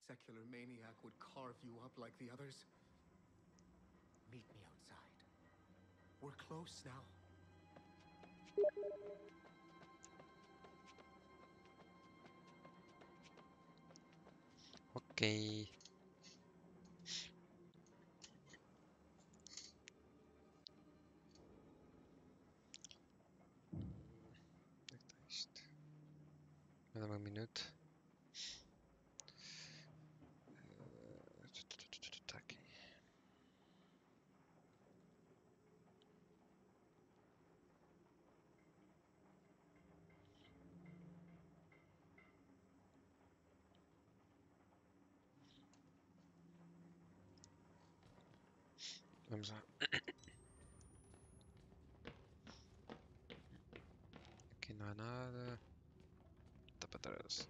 secular maniac would carve you up like the others. Meet me outside. We're close now. Ok. Onde é que está isto? Dá-me um minuto. Está aqui. Vamos lá. Aqui não há nada. Está para trás.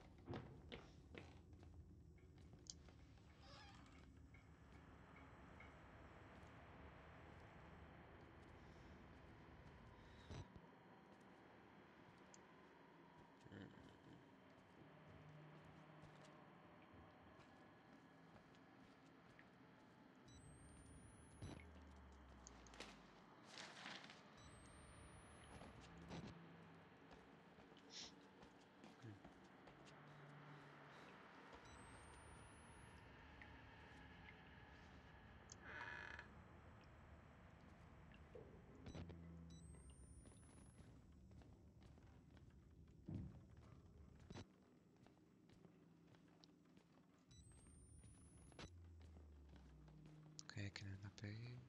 Ok, aqui não dá para ir.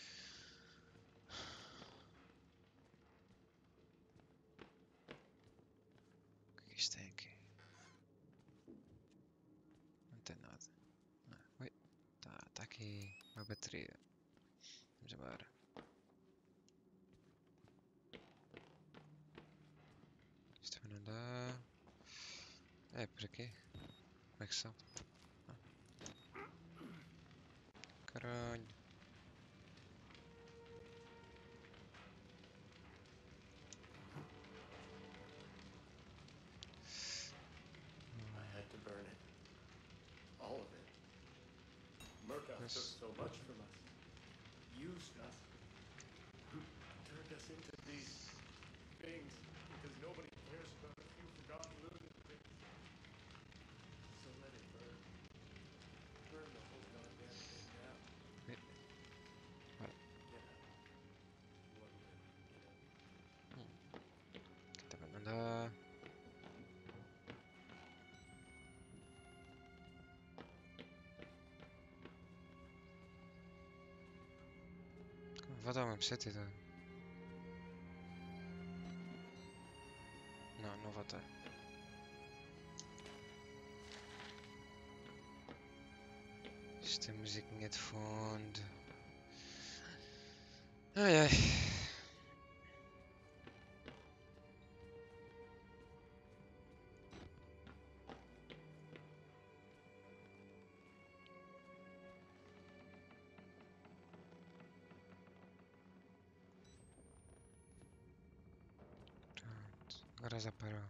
O que é que isto tem aqui? Não tem nada. Não. Ui, tá aqui uma bateria. Vamos embora. Isto também não dá. É por aqui. Como é que são? Ah, caralho. I had to burn it. All of it. Murkoff took Mas, so much from us. Used us. Turned us into these things because nobody cares about a few forgotten lunatics. So let it burn. Burn the whole goddamn thing down. ui, bora. Get out. One limb, get out. Aqui também não dá. Vou dar uma meseta. Não, não vou dar. Isto é musiquinha de fundo. Ai ai. Pronto. Agora já parou.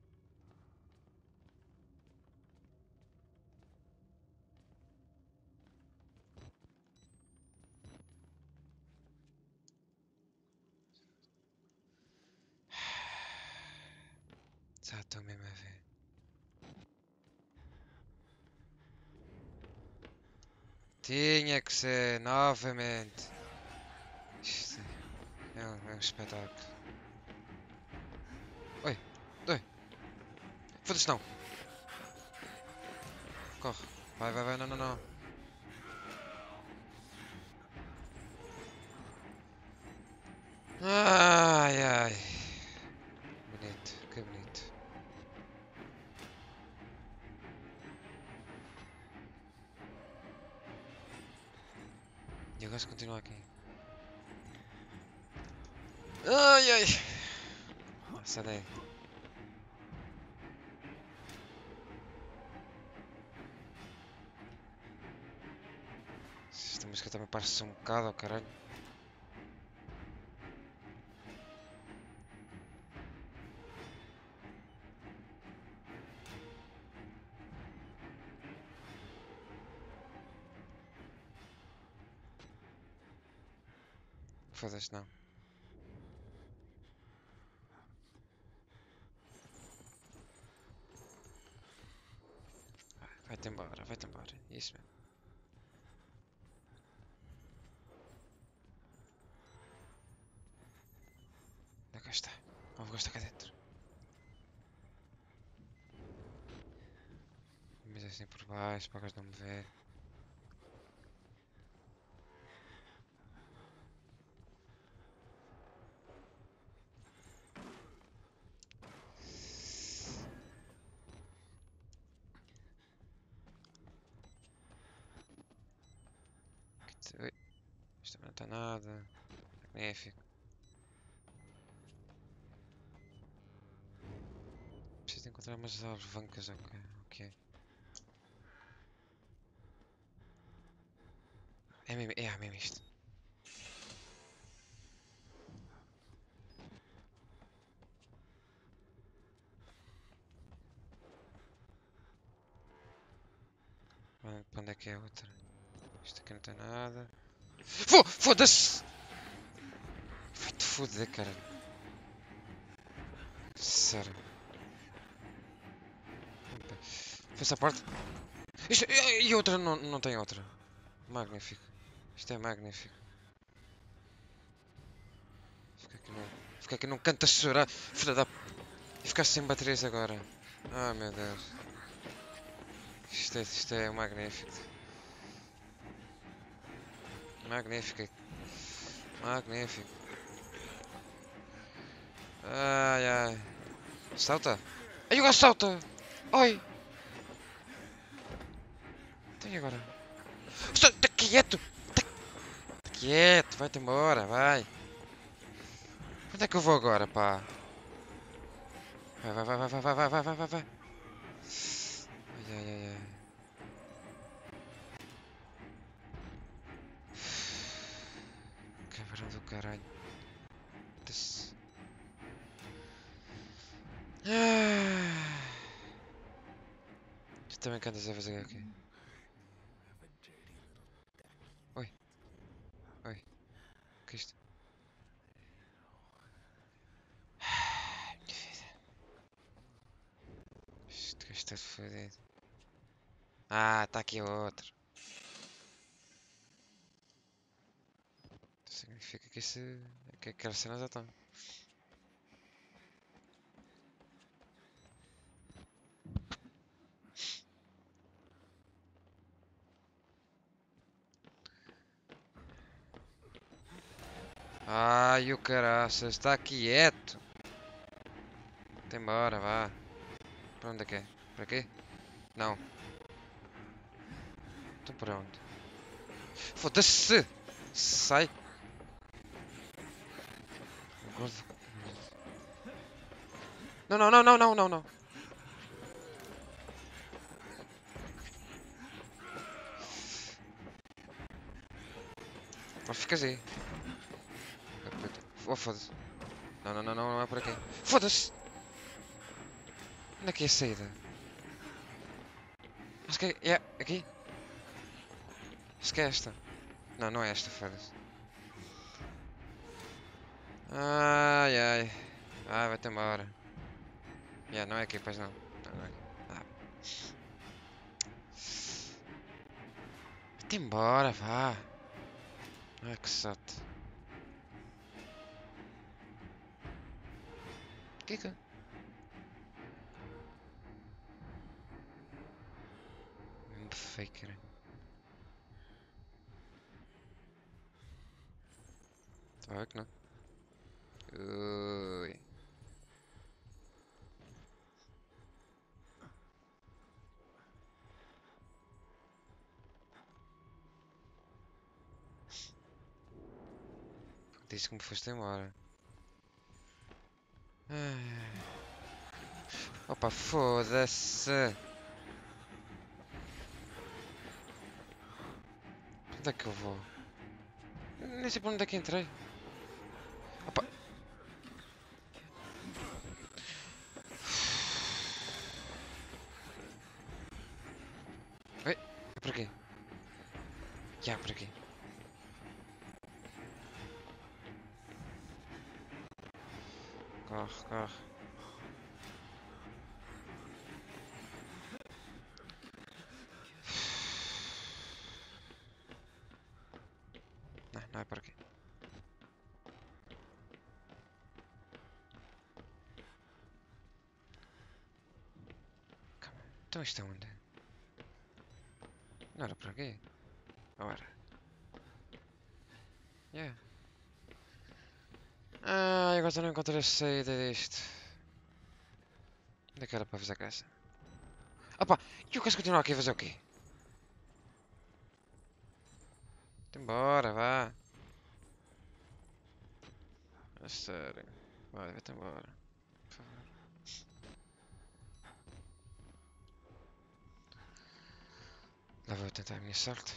Já estou mesmo a ver. Tinha que ser novamente. Isto é um espetáculo. Oi, oi. Foda-se não. Corre. Vai, vai, vai. Não, não, não. Ai, ai. Bonito, que bonito. E agora se continua aqui. Ai, ai. Sai daí. Esta música também parece um bocado ao caralho. Foda-se, não. Vai-te embora, vai-te embora. Isso mesmo. Onde é que está? Vou gastar cá dentro. Mas assim por baixo, para o gajo não me ver. Ui, isto também não está nada. Magnífico. Preciso de encontrar umas alavancas, ok. Ok. É mesmo isto. Para onde é que é a outra? Isto aqui não tem nada. Foda-se! Vai-te foder, cara. Sério. Foi essa parte? Isto, e outra? Não, não tem outra. Magnífico. Isto é magnífico. Fica aqui num canto a chorar. Filha da... E ficaste sem baterias agora. Ah, meu Deus. Isto é magnífico. Magnífico. Magnífico. Ai, ai. Salta. Ai, o gajo salta. Oi. Então e agora? Está quieto. Tá quieto. Vai-te embora, vai. Onde é que eu vou agora, pá? Vai, vai, vai, vai, vai, vai, vai, vai, vai, vai. Ai, ai, ai, ai. Cabrão do caralho. Des- Ah. Tu também que andas a fazer aqui? Oi, oi. O que é isto? Ai, minha vida. Isto gajo está fodido. Ah, está aqui outro. Significa que isso... que aquela cena já está. Ai, o caraças, está quieto. Tem embora, vá. Para onde é que é? Para aqui? Não. Então para onde? Foda-se! Sai! Gordo. Não, não, não, não, não, não, não. Agora ficas aí. Oh, foda-se. Não, não, não, não, não é por aqui. Foda-se! Onde é que é a saída? Acho que é aqui. Acho que é esta. Não, não é esta, foda-se. Ai, ai. Ai, vai-te embora. Yeah, não é aqui, pois não. Não, não é aqui. Ah. Vai-te embora, vá. Ai, que chato. Que? Mesmo faker. Tá a ver que não? Ui. Disse que me foste embora. Ai. Opa, foda-se. Onde é que eu vou? Nem sei para onde é que entrei. Opa. Oi, é por aqui. Já, por aqui. Corre, corre. Não, não é por aqui. Calma. Então isto é onde? Não era por aqui? Ou era? Yeah. Ah, agora não encontrei a saída disto. Onde é que era para fazer essa? Opa! E o gajo continua aqui a fazer o quê? Embora, vá. A sério. Vai, vai-te embora. Por favor. Lá vou eu tentar a minha sorte.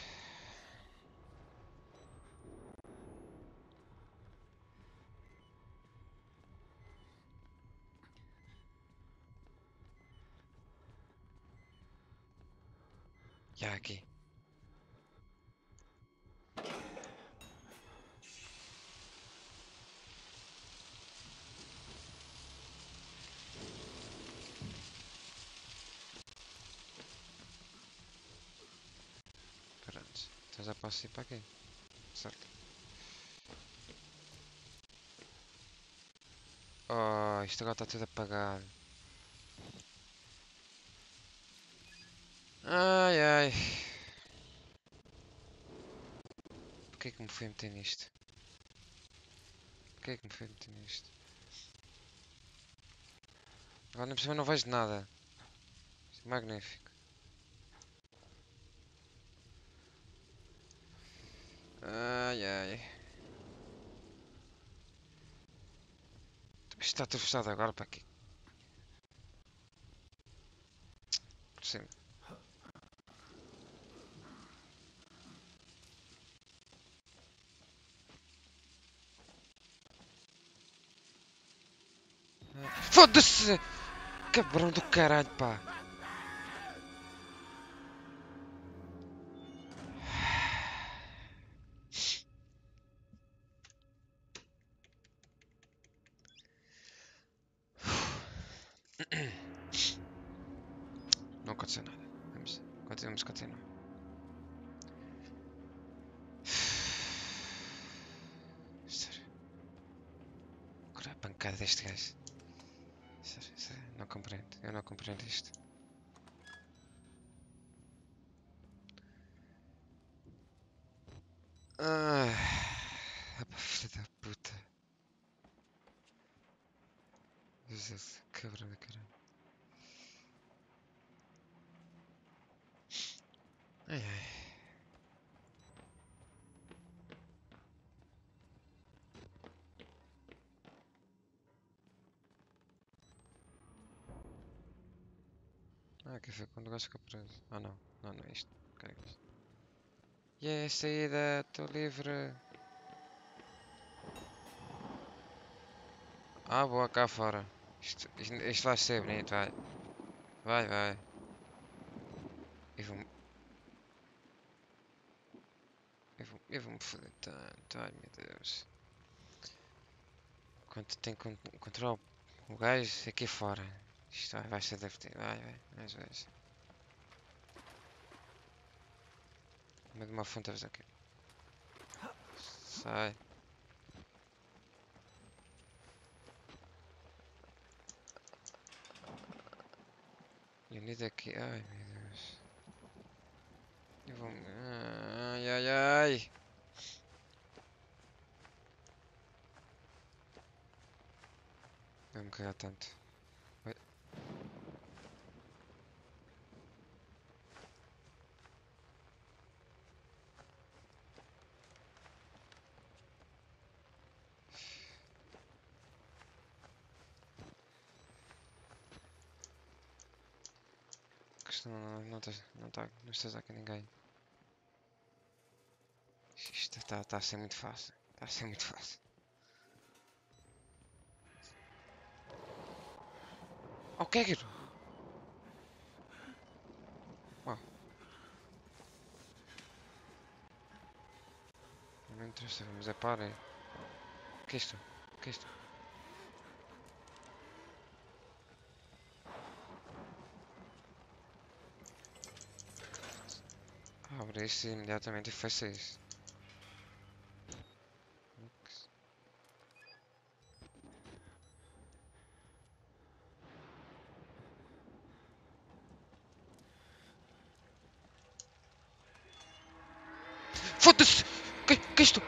Já aqui. Pronto. Então já posso ir para aqui. Certo. Oh, isto agora está tudo apagado. Ai ai. Porquê que me fui meter nisto? Porquê que me fui meter nisto? Agora nem por cima não vejo nada. Isto é magnífico. Ai ai. Isto está tudo fechado agora para aqui. Por cima. Foda-se! Cabrão do caralho, pá. Não aconteceu nada. Vamos continuar. Sério. Agora a pancada deste gajo. Sério, sério. Não compreendo. Eu não compreendo isto. Ah, filha da puta. Jesus, cabrão da caralho. Ai ai. Ah, que foi quando o gajo ficou preso. Ah não. Não, não é isto. Caralho. Yeah, saída, estou livre. Ah, boa, cá fora. Isto vai ser bonito, vai. Vai, vai. Eu vou, eu vou me foder tanto. Ai meu Deus. Quando tem que encontrar o gajo aqui fora. Isto vai ser divertido. Vai, vai. Mais vezes. Meio de uma fonte a fazer aqui. Sai. Eu need aqui. Ai meu Deus. Eu vou. Ai, ai, ai. Vai-me cagar tanto. Oi. Que isto não estás aqui ninguém. Isto está a ser muito fácil. Está a ser muito fácil. Oh, que é que... Oh, não me interessa, vamos a par. O que é isto? O que é isto? isso imediatamente e fecha isso. Foda-se! Que é isto?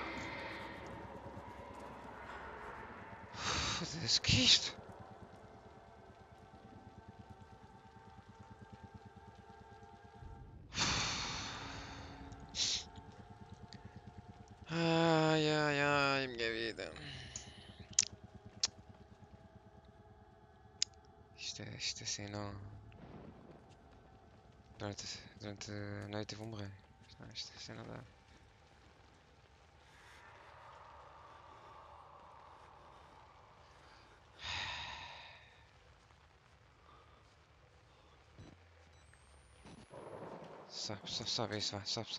Foda-se, que é isto? Ai, ai, ai, minha vida. Isto assim não. Durante a noite eu vou morrer. Isto assim não dá. Sobe isso, vai, sobe.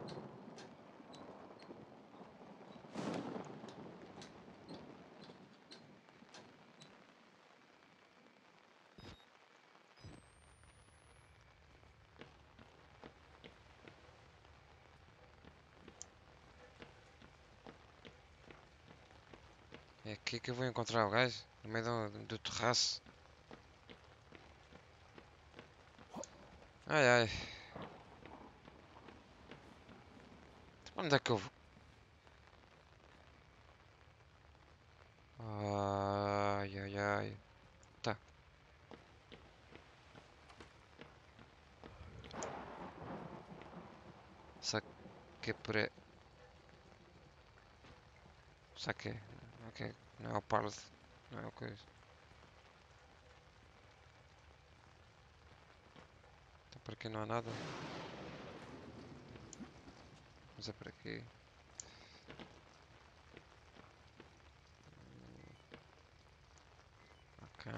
É aqui que eu vou encontrar o gajo, no meio do terraço. Ai ai. Onde é que eu vou? Ai ai ai. Tá. Saquei por aí. Saquei. Ok. Não é o pardo. Não é o coisa. Então por aqui não há nada. Vamos é por aqui. Ok.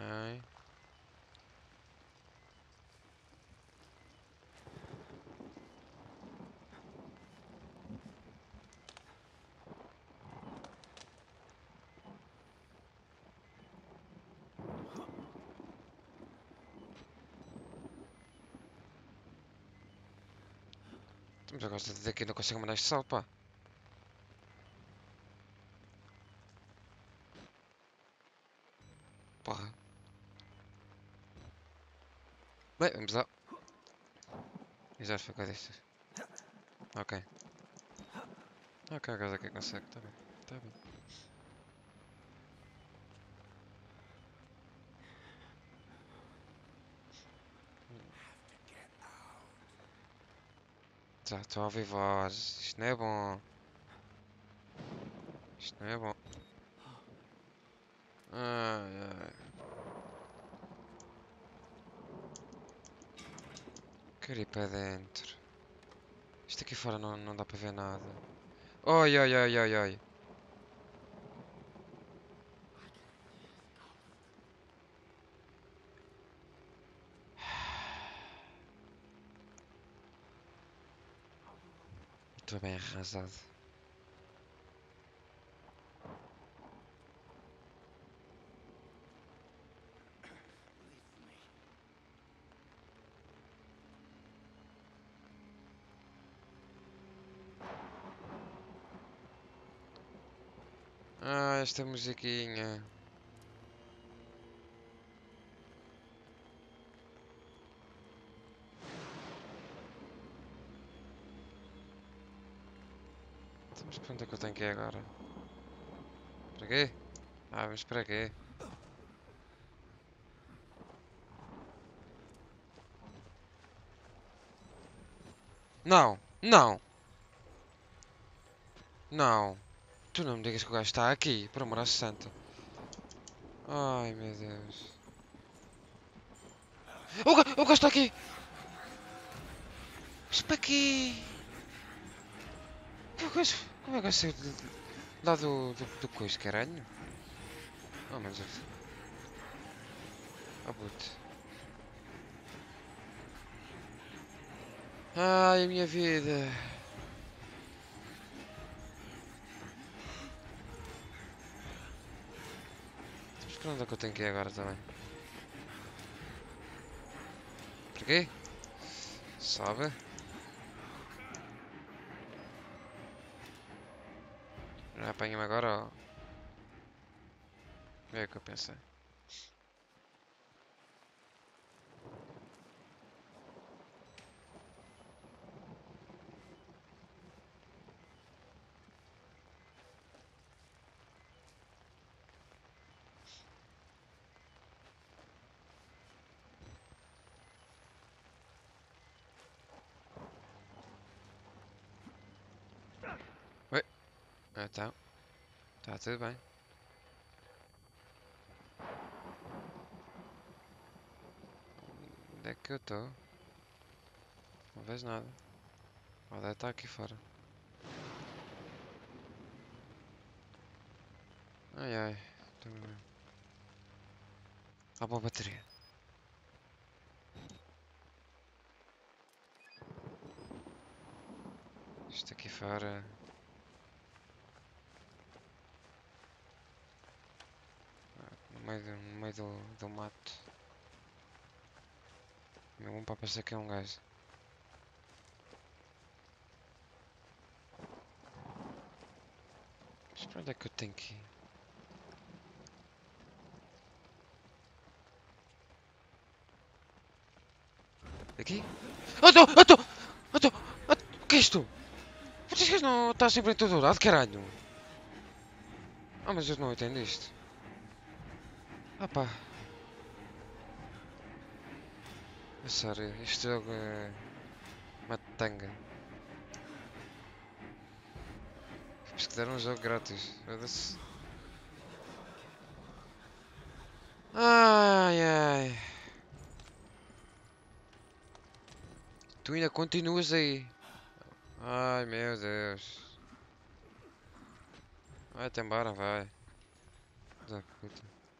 Mas agora daqui não consigo mandar este sal, pá. Porra. Bem, vamos lá. Exato, foi o que eu disse. Ok. Ok, agora aqui consegue. Tá bem. Tá bem. Já estou a ouvir vozes. Isto não é bom. Isto não é bom. Ai ai. Quero ir para dentro. Isto aqui fora não dá para ver nada. Oi, oi, oi, oi, oi. Estou bem arrasado. Ah, esta musiquinha. Mas para onde é que eu tenho que ir agora? Para quê? Ah, mas para quê? Não! Não! Não! Tu não me digas que o gajo está aqui, por amor a santa. Ai, meu Deus. O gajo está aqui! Mas para quê? Como é que o gajo saiu lá do coiso, caralho? Oh, meu Deus. Oh, puto. Ai, a minha vida. Mas para onde é que eu tenho que ir agora também? Por quê? Sobe. Apanha-me agora ou... É o que eu pensei. Oi? Então, tá tudo bem. Onde é que eu estou? Não vejo nada. Oh, deve estar aqui fora. Ai ai. Há boa bateria. Isto aqui fora. No meio do mato. Meu um para pensar que é um gajo. Mas para onde é que eu tenho que ir? Aqui? Ato! O que é isto? Vocês gajos não está sempre em todo lado, caralho. Ah, mas eu não entendo isto. Ah pá. É sério, este jogo é uma tanga. Pesquisar um jogo grátis. Foda-se. Ai ai. Tu ainda continuas aí. Ai meu Deus. Vai-te embora, vai. Da puta.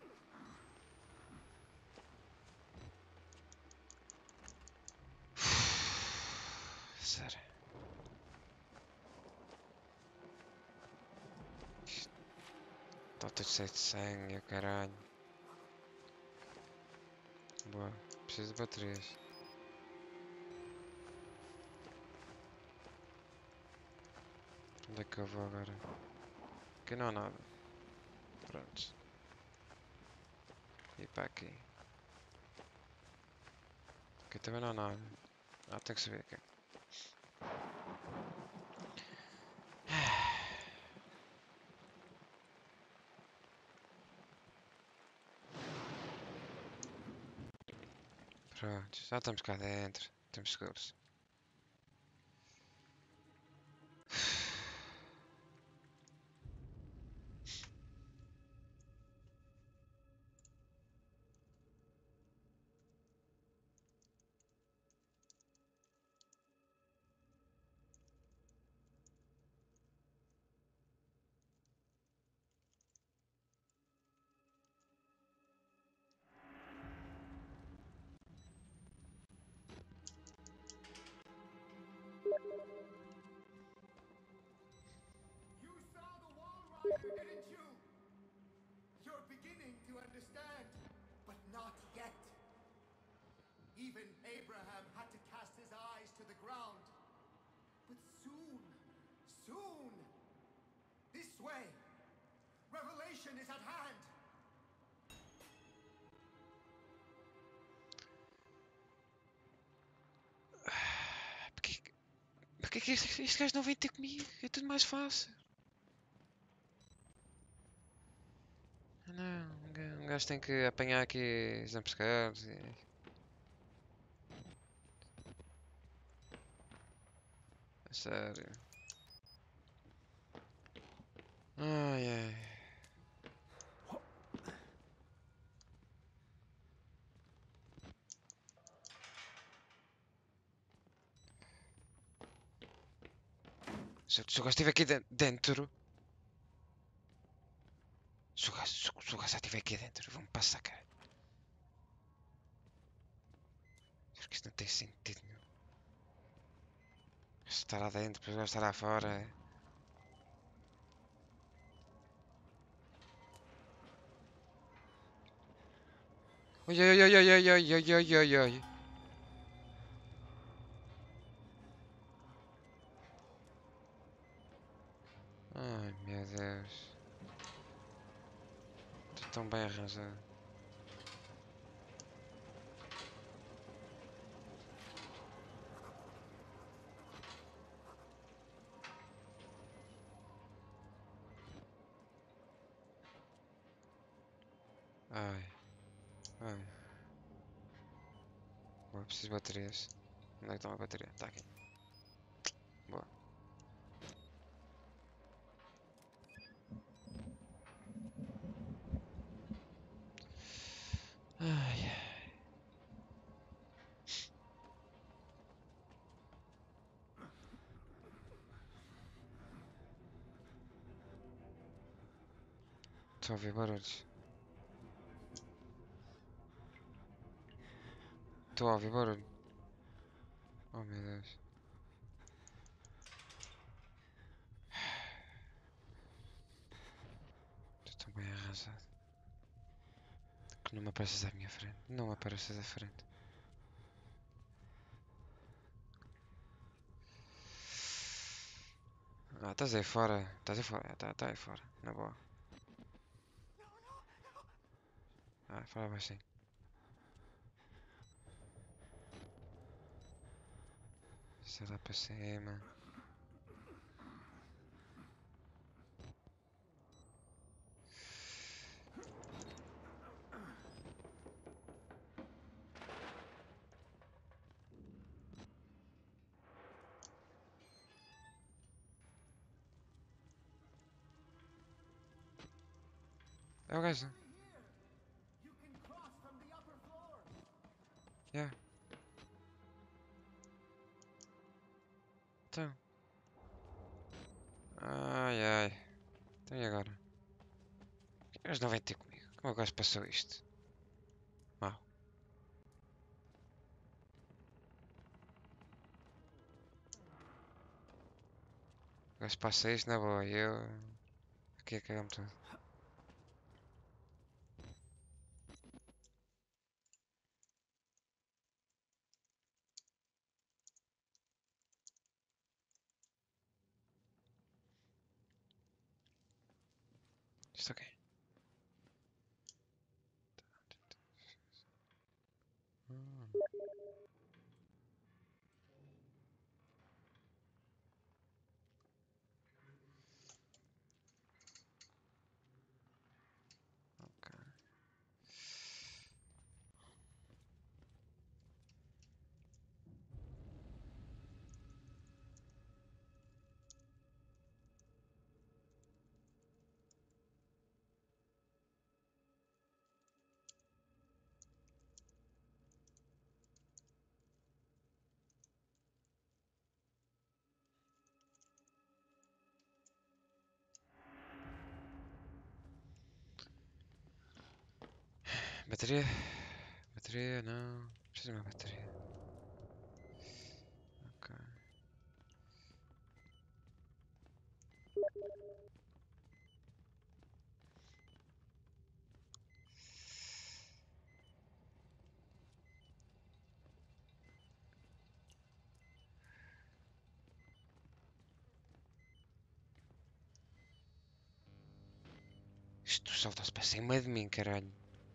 Sério. Está tudo cheio de sangue, caralho. Boa. Preciso de baterias. Onde é que eu vou agora? Aqui não há nada. Pronto. E para aqui. Aqui também não há nada. Ah, tem que subir aqui. Pronto, já estamos cá dentro. Temos seguros. You saw the wall rider, didn't you? You're beginning to understand, but not yet. Even Abraham had to cast his eyes to the ground. But soon, this way, revelation is at hand. Porquê que este gajo não vem ter comigo? É tudo mais fácil. Não, um gajo tem que apanhar aqui jumpscares e... É sério. Ai ai. Se o gajo estiver aqui dentro... Se o gajo já estiver aqui dentro, vão-me passar, cara. Acho que isto não tem sentido nenhum. Estar lá dentro, depois o gajo estar lá fora. Oi, oi, oi, oi, oi, oi, oi, oi, oi, oi. Ai, meu Deus. tão bem arranjado. Ai, ai. Boa, preciso de baterias. Onde é que estão a bateria? Está aqui. Boa. Ai, estou a ouvir barulhos. Estou a ouvir barulho. Oh meu Deus. Estou tão bem arranjado. Que não me apareces à minha frente. Não me apareces à frente. Ah, estás aí fora. Estás aí fora. Tá aí fora. Na boa. Ah, fora baixinho. Sai lá para cima. É o gajo. Yeah. Então. Ai ai. Então e agora? O gajo não vem ter comigo. Como é que o gajo passou isto? Mal. O gajo passa isto na boa. E eu. Aqui a cagar-me tudo. Isto ok. Hum, ok. Bateria? Bateria, não. Preciso de uma bateria. Ok. Isto salta-se para cima de mim, caralho.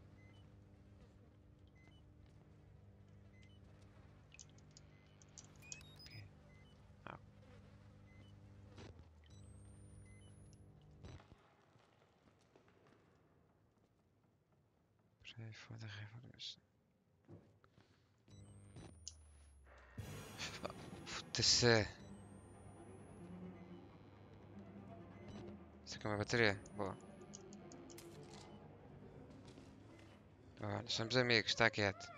Ah, peraí, foda revolução. Foda-se. Isso aqui é uma bateria? Boa. Olha, somos amigos, está quieto.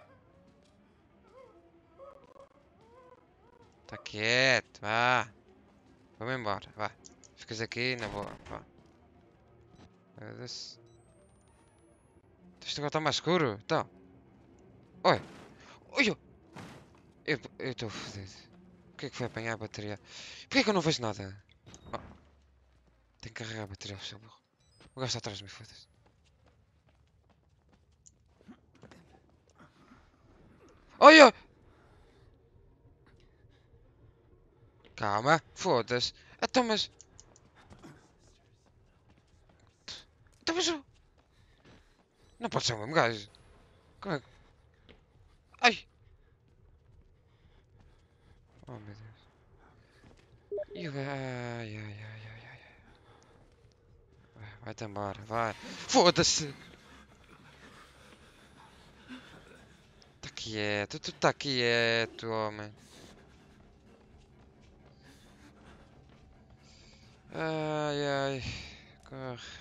Está quieto, vá. Vamos embora, vá. Ficas aqui na boa, vá. Foda-se. Isto agora está mais escuro, então. Oi, oi, eu estou fodido. O que é que foi apanhar a bateria? Porquê é que eu não vejo nada? Oh, tenho que carregar a bateria, seu burro. O gajo está atrás de mim, foda-se. Oi, oi! Calma, foda-se. Então, mas. Então, mas. Não pode ser o mesmo gajo. Como é que... Ai! Oh meu Deus. E o gajo... Ai, ai, ai, ai, ai. Vai-te embora, vai. Foda-se! Tá quieto, tu tá quieto, homem. Ai, ai. Corre.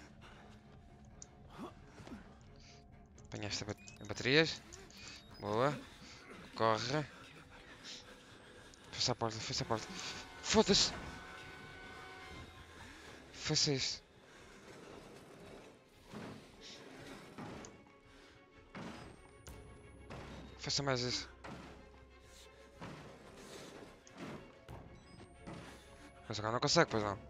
Apanhaste baterias. Boa. Corre. Fecha a porta, fecha a porta. Foda-se! Fecha isso. Fecha mais isso. Mas agora não consegue, pois não.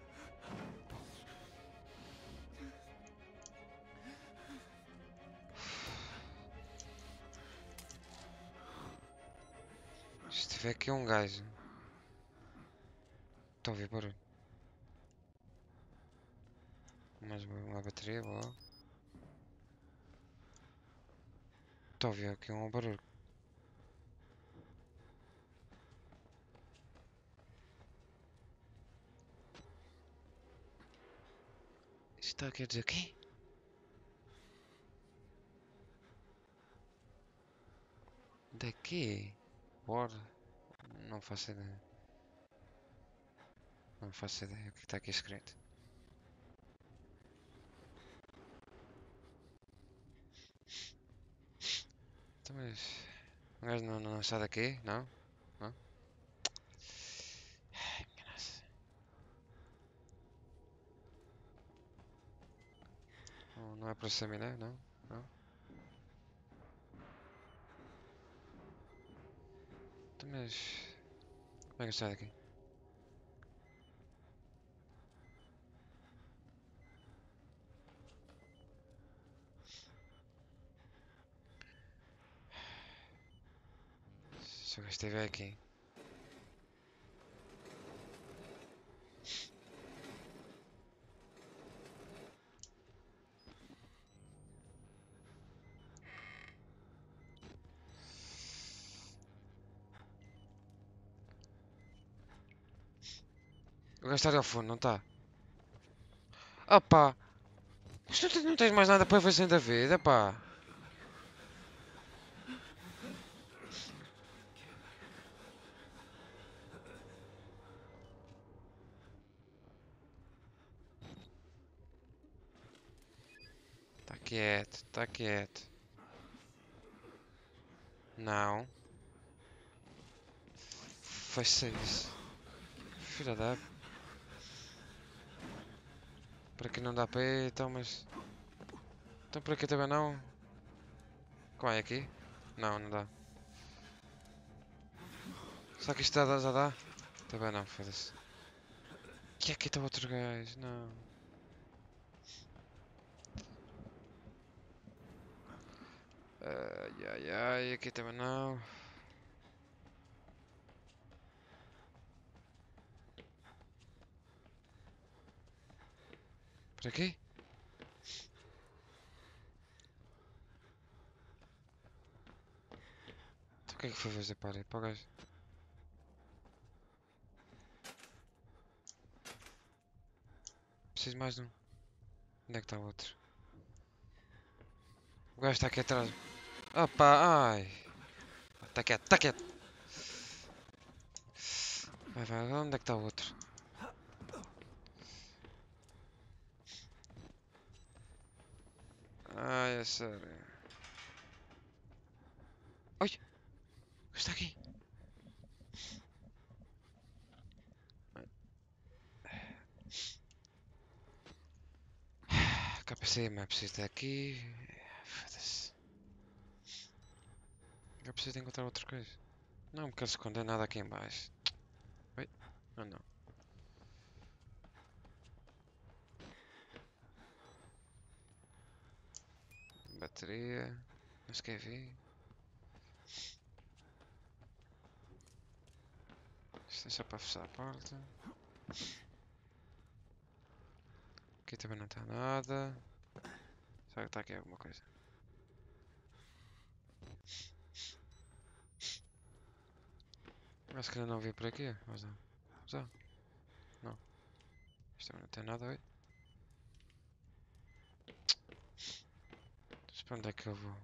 Se tiver aqui um gajo. Estou a ouvir barulho. Mais uma bateria, boa. Estou a ouvir aqui um barulho. Isto está a dizer quê? Daqui? Bora. Não faço ideia. Não faço ideia o que está aqui escrito. Então, mas... O gajo não sai daqui? Não? Não? Ai, minha nossa. Não é para o Saminé? Não? Não? Então, mas... Como é que eu saio daqui? Se o gajo estiver aqui. O gajo está ali ao fundo, não está? Opa! Mas tu não tens mais nada para fazer da vida, pá! Está quieto, está quieto. Não. Fecha isso. Filha da... Para aqui não dá para ir, então, mas... Então por aqui também não? Como é aqui? Não, não dá. Será que isto já dá? Também não, foda-se. Que aqui está outro gajo? Não. Ai, ai, ai, aqui também não. Por aqui? Então o que é que foi fazer para ali? Para o gajo? Preciso mais de um. Onde é que está o outro? O gajo está aqui atrás. Opa, ai. Está quieto, está quieto. Vai, vai, onde é que está o outro? Ai, é sério. Oi! O gajo está aqui. KPC, mas preciso daqui. Foda-se. Eu preciso de encontrar outro coisa. Não me quero esconder nada aqui em baixo. Oi? Ah, não. Bateria. Não escrevi. Isto é só para fechar a porta. Aqui também não está nada. Será que está aqui alguma coisa? Acho que ainda não vi por aqui, mas não. Já? Não. Isto também não tem nada aí. Mas para onde é que eu vou?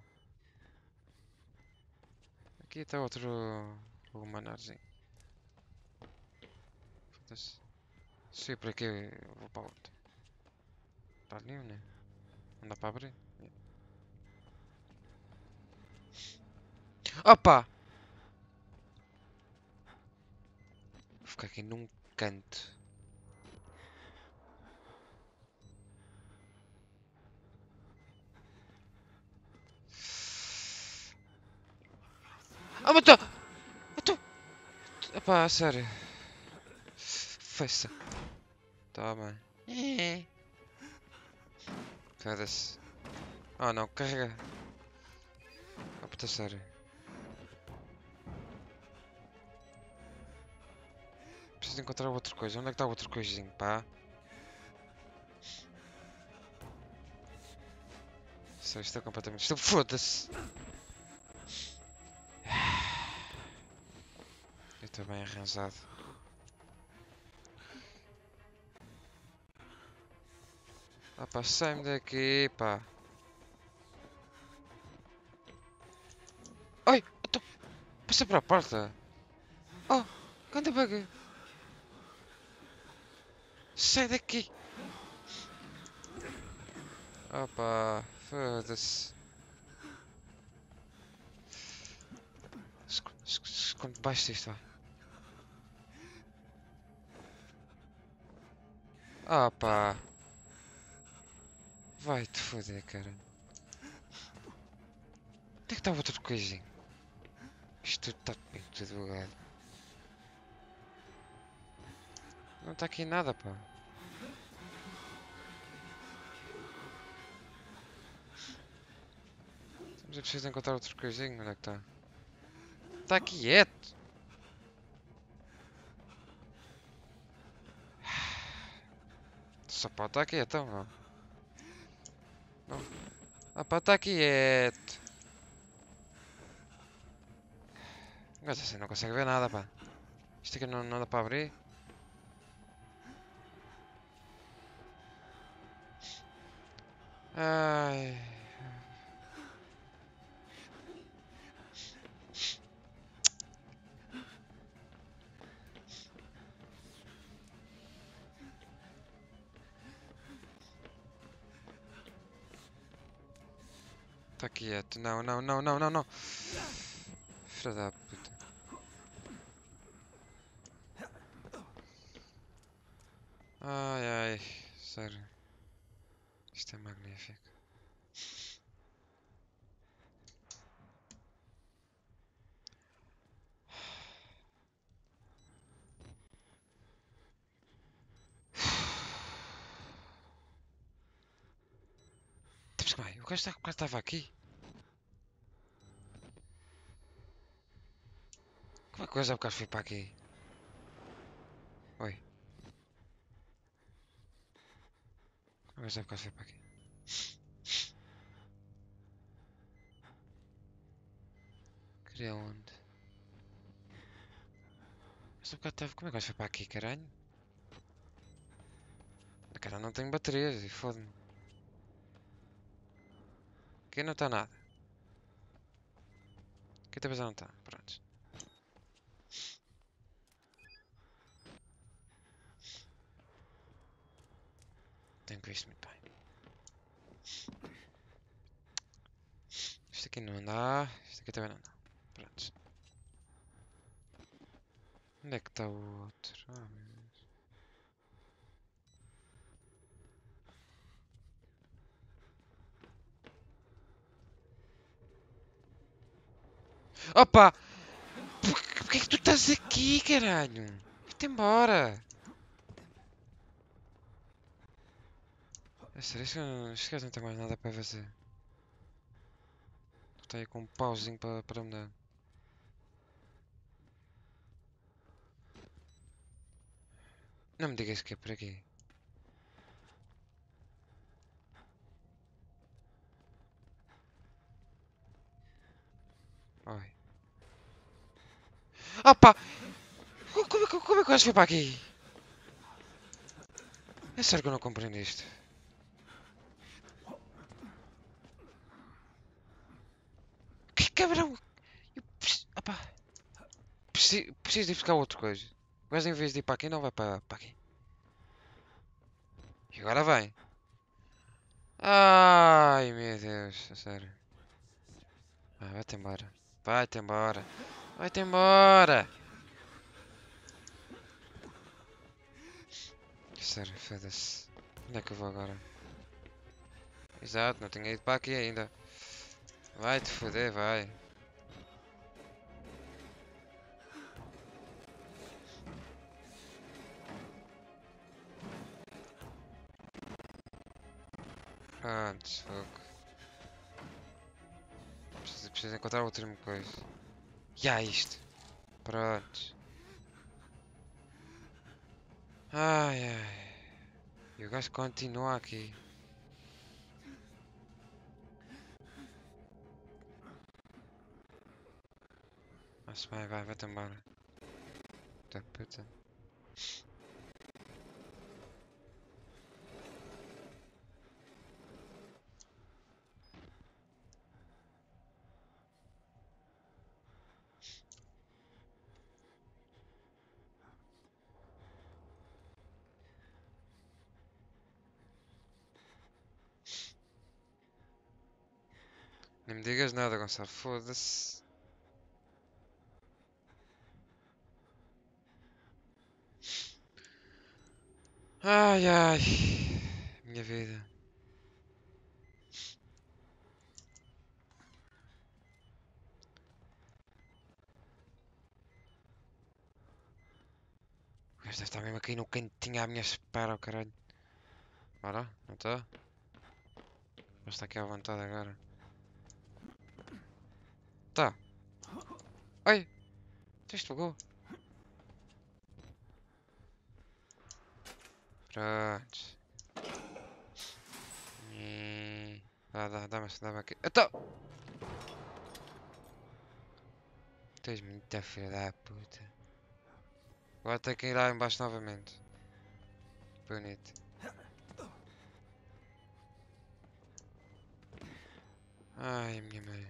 Aqui está outro manarzinho. Foda-se. Se eu por aqui, eu vou para onde? Para nenhum, né? Não dá para abrir. Opa! Vou ficar aqui num canto. Ah, matou! Matou! Epá, a sério. Feça. Tá bem. Foda-se. Oh não, carrega. Ah, puta sério. Preciso encontrar outra coisa. Onde é que está o outro coisinho, pá? Sério, estou completamente... Estou... Foda-se! Eu estou bem arranjado. Ah pá, sai-me daqui, pá. Ai! Então, passa para a porta. Oh! Anda bug. Sai daqui! Ah pá, foda-se. Esconde debaixo disto, vá. Ah pá. Vai-te foder, cara. Onde é que está o outro coisinho? Isto está muito bugado. Não está aqui nada, pá. Mas eu preciso encontrar outro coisinho. Onde é que está? Está quieto! Só pode estar quieto, então, não. Não. Ah pá, está quieto. Mas assim não consegue ver nada, pá. Isto aqui não dá para abrir. Ai. Está quieto. Não, não, não, não, não, não. Filha da puta. Ai, ai. Sério. Isto é magnífico. Temos que bem. O gajo estava aqui. Como é que o gajo há bocado foi para aqui? Oi. O gajo há bocado foi para aqui. Queria onde? Mas há bocado estava... Como é que o gajo foi para aqui, caralho? Cara, não tenho baterias e foda-me. Aqui não está nada. Aqui também já não está. Pronto. Tenho visto muito bem. Isto aqui não dá. Isto aqui também não dá. Pronto. Onde é que está o outro? Ah, meu Deus. Opa! Porquê que tu estás aqui, caralho? Vai-te embora. É sério, este gajo não tem mais nada para fazer. Está aí com um pauzinho para me dar. Não me digas que é por aqui. Opa! Como é que o gajo foi para aqui? É sério que eu não compreendo isto. Que cabrão! Opa! Preciso de ir buscar outra coisa. O gajo em vez de ir para aqui não vai para aqui. E agora vem. Ai meu Deus, a sério. Ah, vai-te embora. Vai-te embora. Vai-te embora! Sério, foda-se. Onde é que eu vou agora? Exato, não tinha ido para aqui ainda. Vai-te foder, vai. Pronto, fogo. Preciso encontrar outra coisa. Já isto. Pronto. Ai ai. E o gajo continua aqui. Mas vai-te embora. Da puta. Nem me digas nada, Gonçalo. Foda-se. Ai ai. Minha vida. O gajo deve estar mesmo aqui no cantinho à minha espera, oh, caralho. Ora, não está? Mas está aqui à vontade agora. Tá. Ai! Isto bugou. Pronto. Dá-me aqui. Então! Tens muita filha da puta. Agora tenho que ir lá embaixo novamente. Bonito. Ai, minha mãe.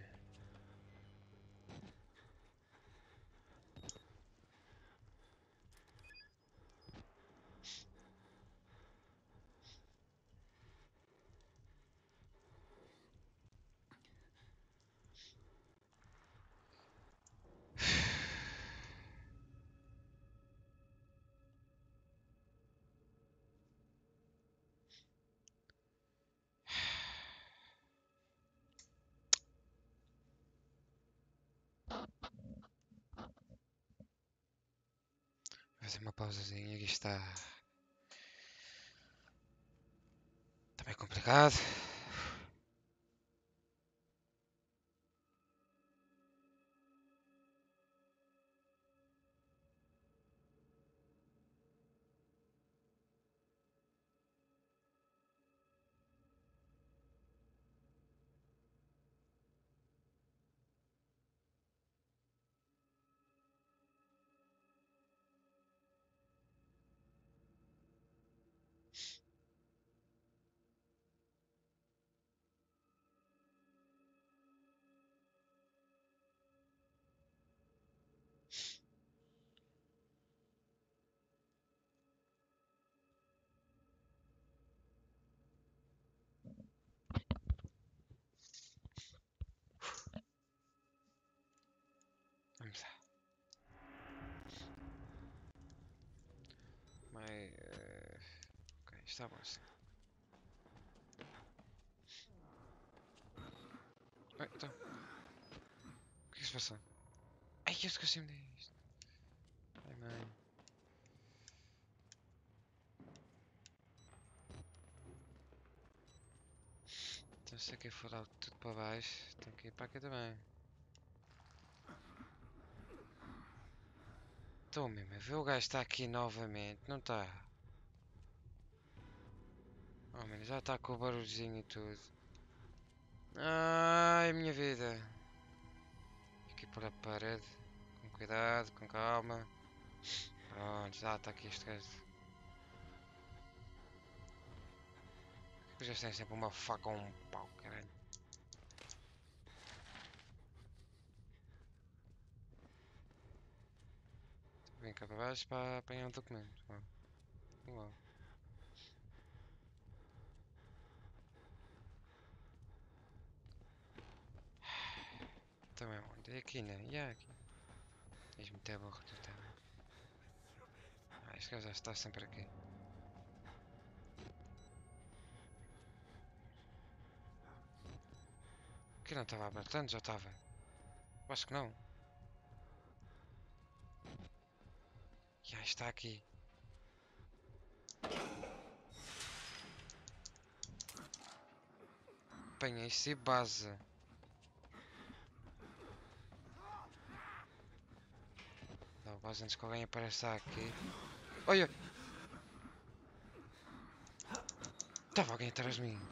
Vou fazer uma pausazinha, que isto está meio complicado. Vamos lá. Mas, ok, está bom assim. Ai, então. O que é que se passou? Ai, eu esqueci-me disto. Ai, mãe. Então se aqui for lá tudo para baixo, tem que ir para aqui também. Estou mesmo a ver o gajo está aqui novamente, não está? Oh, mano, já está com o barulhozinho e tudo. Ai, minha vida. Aqui para a parede, com cuidado. cuidado, com calma. Pronto, já está aqui este gajo. Os gajos têm sempre uma faca ou um pau, caralho. Vem cá para baixo para apanhar um documento. Uau. Também onde? É aqui, né? E aqui. És-me até burro, tu também. Este gajo já está sempre aqui. Que não estava aberto antes, já estava? Acho que não. Já está aqui. Apanhei-se base. Dá base antes que alguém apareça aqui. Olha! Estava alguém atrás de mim.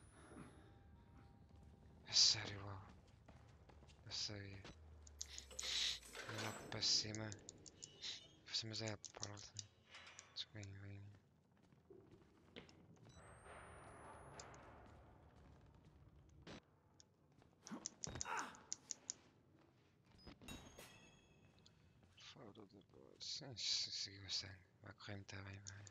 É sério, uau. Eu sabia. Vamos lá para cima. Mas é a porta. Bem, bem. Fora do bode. Sim, seguiu o sangue. Vai correr muito bem, vai.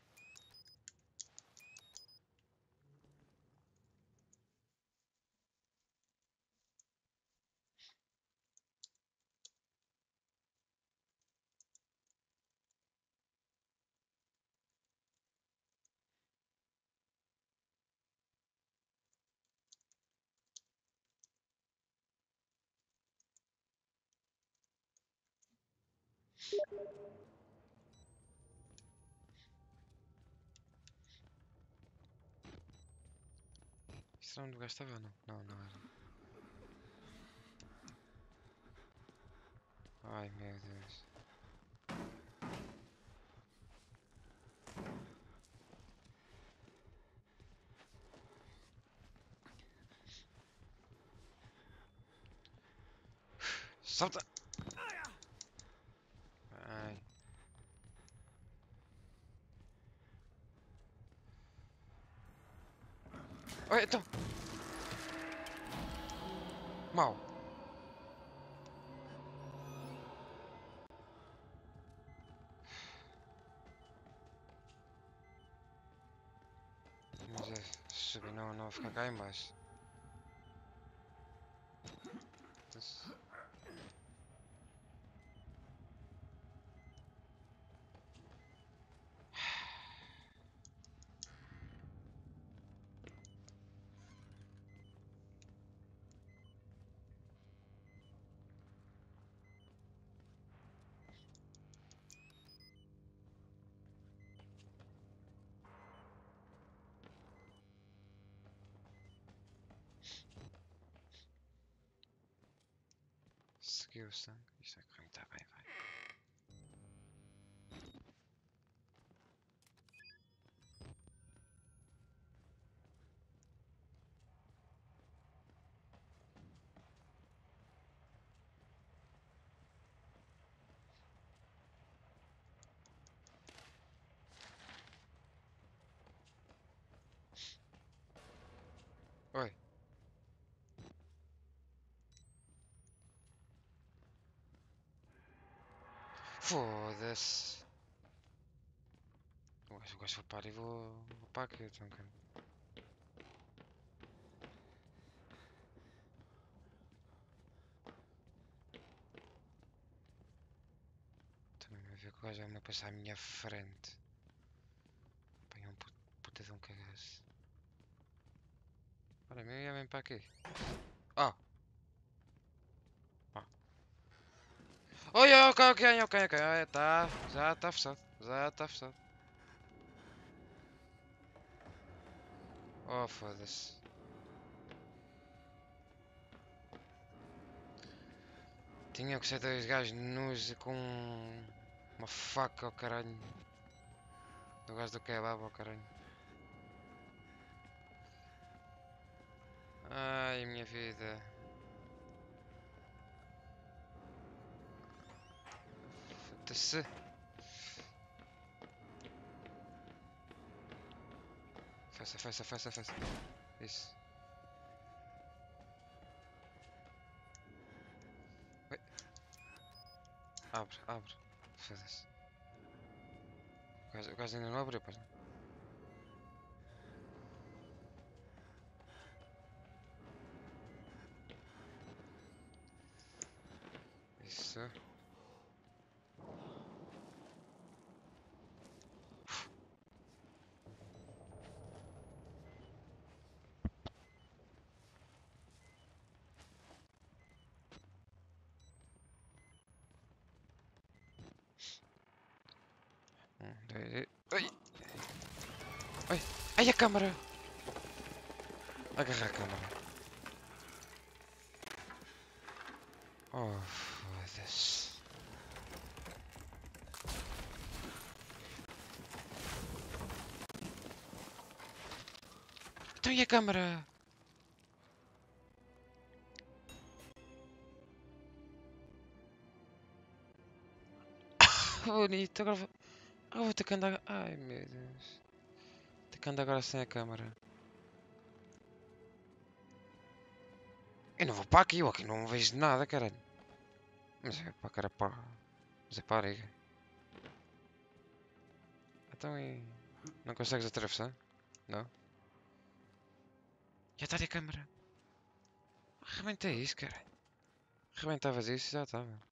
Isto era onde o gajo estava ou não? Não, não era. Ai meu Deus. Salta! Ai. Olha, então! Mau! Mas é subir, não, não ficar cá em baixo. Seguiu o sangue. Isto vai correr muito bem, vai. Oi. Foda-se. O gajo vou parar e vou para aqui, então, cara. Também vai ver que o gajo vai-me passar à minha frente. Apanha um puta de um cagaço. Ora, meu ia bem para aqui. Ah! Ah! Oi, ok, ok, ok, ok. Tá, já está fechado. Já está fechado. Oh, foda-se. Tinha que ser dois gajos nus com uma faca, ao caralho. O gajo do kebab, ao caralho. Ai, minha vida. Foda-se. Faça. Isso. Ui. Abre. Foda-se. O gajo ainda não abriu, pá. Isso. Dois. Ai! Ai! Ai, a câmara! Agarra a câmara. Oh, foda-se. Então e a câmara? Bonito, agora vou ter que andar. Ai meu Deus. Ter que andar agora sem a câmara. Eu não vou para aqui, eu aqui não vejo nada, caralho. Mas é para cara pá. Mas é para aí. Então e. Não consegues atravessar? Não? Já está a câmara. Arrebenta isso, caralho. Arrebentavas isso e já estava.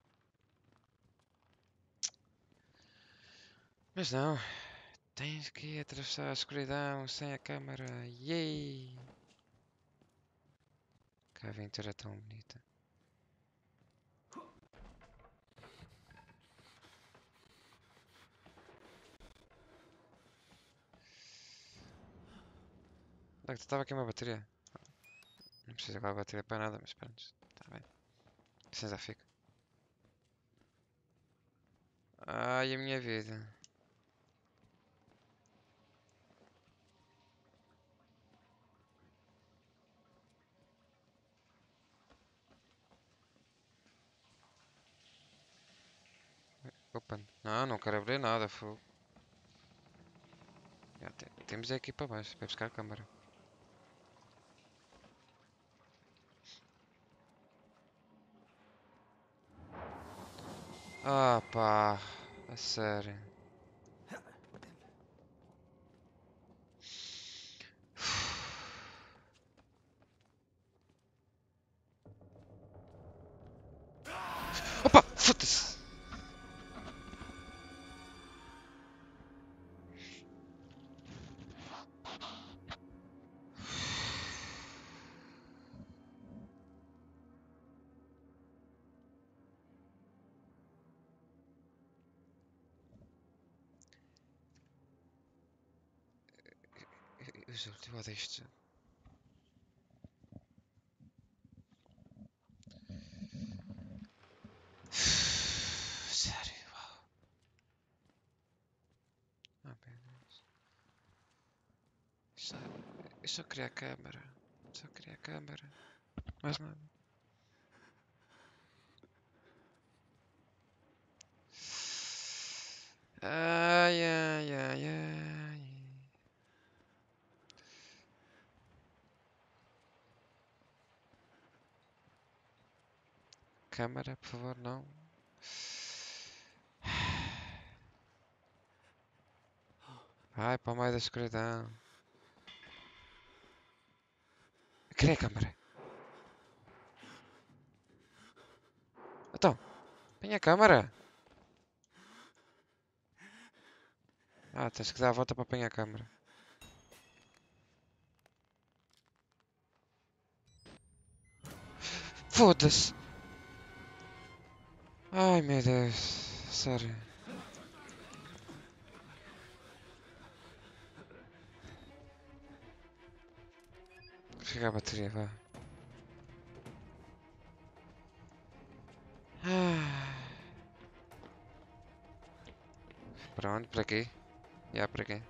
Mas não. Tens que atravessar a escuridão sem a câmara. Yay! Que aventura tão bonita. Onde é que estava aqui uma bateria? Não precisa agora bateria para nada, mas pronto. Está bem. Assim já fica. Ai, a minha vida. Opa, não quero abrir nada, fogo. Já temos aqui para baixo, para buscar a câmara. Ah pá, a sério. Opa, foda-se! Eu juro, eu odeio isto. Sério, uau. Ah, meu Deus. Só, eu só queria a câmara. Só queria a câmara. Mais nada. Ai. Câmara, por favor, não. Vai para o meio da escuridão. Eu queria a câmara. Então, põe a câmara. Ah, tens que dar a volta para apanhar a câmara. Foda-se! Ai meu Deus, sério. Carregar a bateria, vá. Ah. Para onde? Para aqui? Já, para aqui.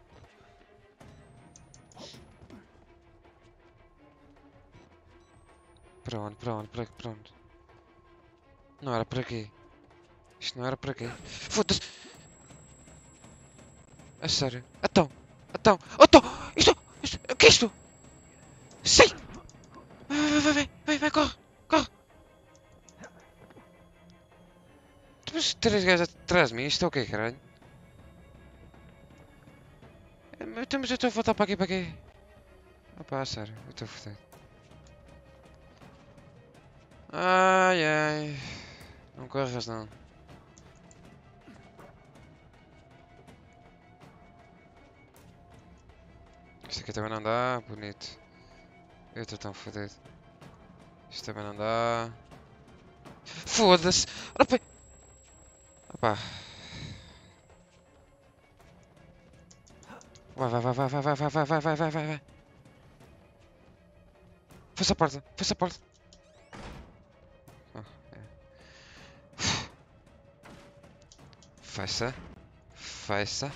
Para onde? Para onde? Para onde? Não era para aqui. Isto não era para quê? Foda-se! A sério? Então! O que é isto? Sai! Vai, corre! Corre! Mas três gajos atrás de mim, isto é o quê, caralho? Mas eu estou a voltar para aqui. Opa, a sério, eu estou a foder. Ai. Não corras não. Isto aqui também não dá, bonito. Eu estou tão fodido. Isto também não dá. Foda-se! Opa! Opa! Vai. Fecha a porta. Oh, é. Fecha.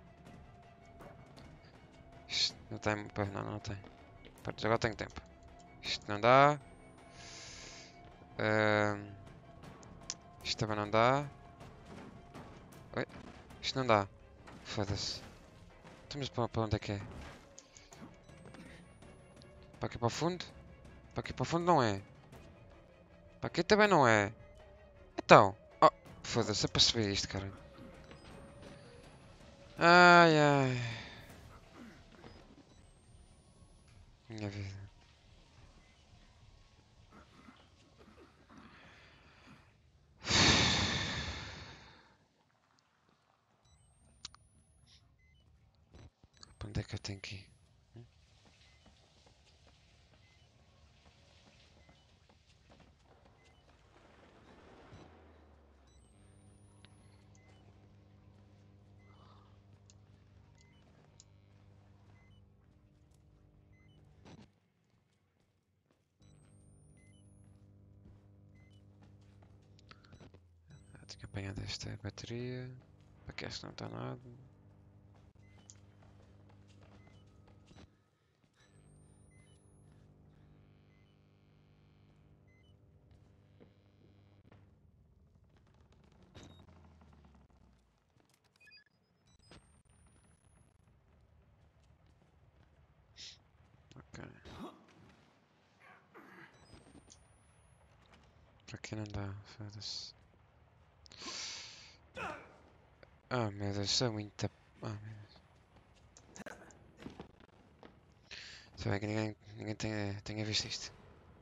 Isto não tem. Pois não tem. Pronto, agora tenho tempo. Isto não dá. Isto também não dá. Oi? Isto não dá. Foda-se. Estamos para onde é que é? Para aqui para o fundo? Para aqui para o fundo não é. Para aqui também não é. Então. Oh, foda-se, eu percebi isto, cara. Ai. Minha vida. Para onde é que eu tenho que ir? Tenho que apanhar desta bateria. Para que esta não está nada. Ok. Para aqui não dá. Foda-se. Ah, meu Deus, isso é muito. Ah, meu Deus. Se bem que ninguém tenha visto isto.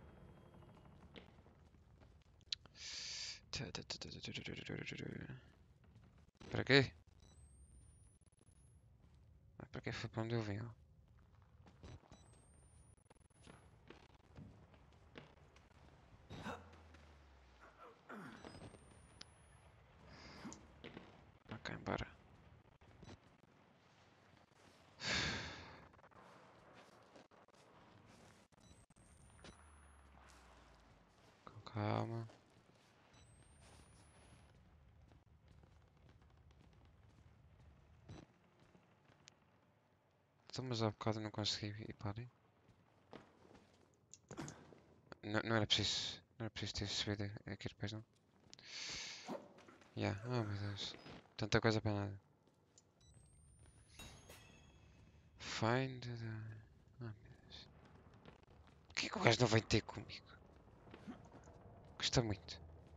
Para quê? Para quê? Foi para onde eu vim, ó. Ok, bora. Com calma. Então, mas há bocado eu não consegui ir para ali. Não era preciso. Não era preciso ter subido aqui depois, não? Oh meu Deus. Tanta coisa para nada. Find the... Oh meu Deus. Por que o gajo não vem ter comigo? Custa muito.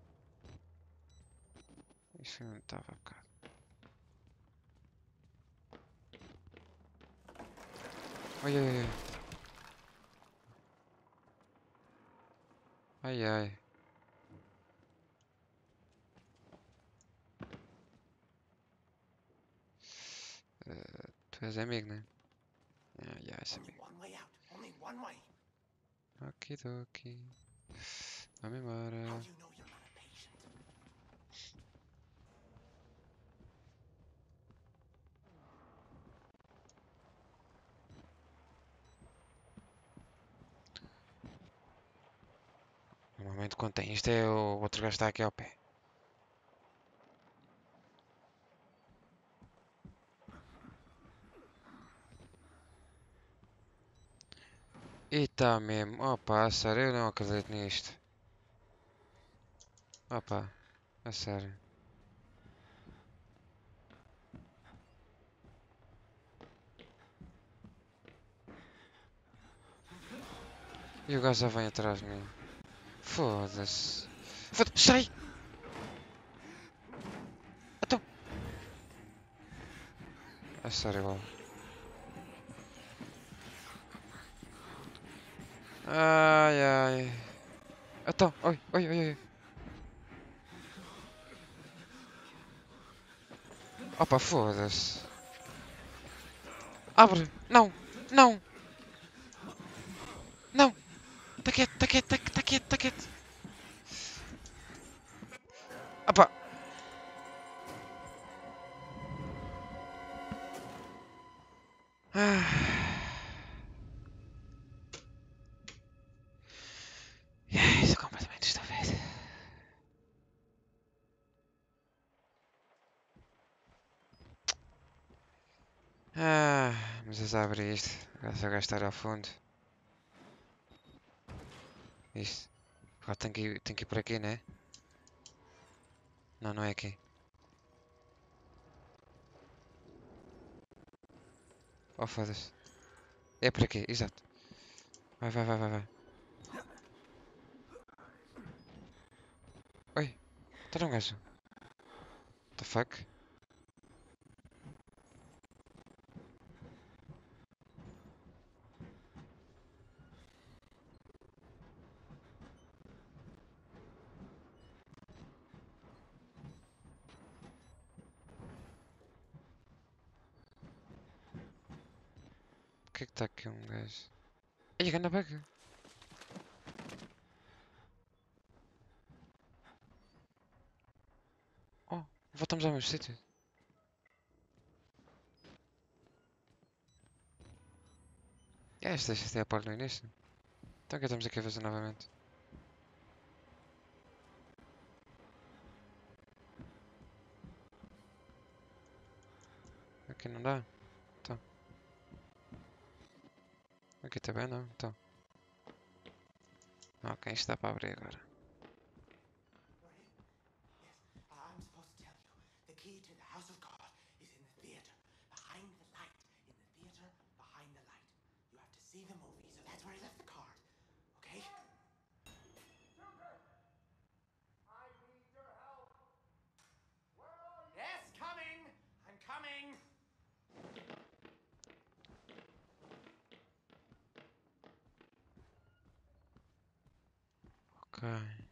Isso não estava a bocado. Ai. Ai. Tu és amigo, né? És amigo. Okidoki. Vamos embora. Normalmente quando tem isto é o outro gajo está aqui ao pé. E tá mesmo. Opa, a sério, eu não acredito nisto. Opa, a sério. E o gajo já vem atrás de mim. Foda-se. Foda-se. Sai! Então. É sério, igual. Ai, ai. Então, oi, oi, oi, oi. Opa, foda-se. Abre! Não! Não! Não! Tá quieto, tá quieto, tá quieto, tá quieto. Opa! Ah. Isso é completamente estúpido. Ah, mas é só abrir isto. Agora só gastar ao fundo. Isto. Agora tenho que ir por aqui, né? Não, não é aqui. Oh, foda-se. É por aqui, exato. Vai, vai, vai, vai, vai. Oi, tá um gajo. The fuck? Por que tá aqui um gajo? Ai, ganda bug. Oh, voltamos ao mesmo sítio. Esta é a parte no início. Então o que estamos aqui a fazer novamente? Aqui não dá? Então. Aqui também não, então. Ok, isto dá para abrir agora. Yes, I'm supposed to tell you. The key to the house of God is in the theater, behind the light. In the theater, behind the light. You have to see the movie, so that's where I left the card. Okay? Joker! I need your help. Where are you? Yes, coming! I'm coming! Ok.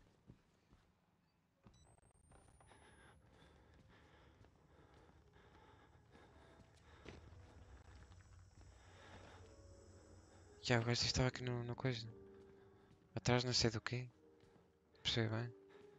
Já, o gajo estava aqui no coisa. Atrás não sei do quê. Percebe bem?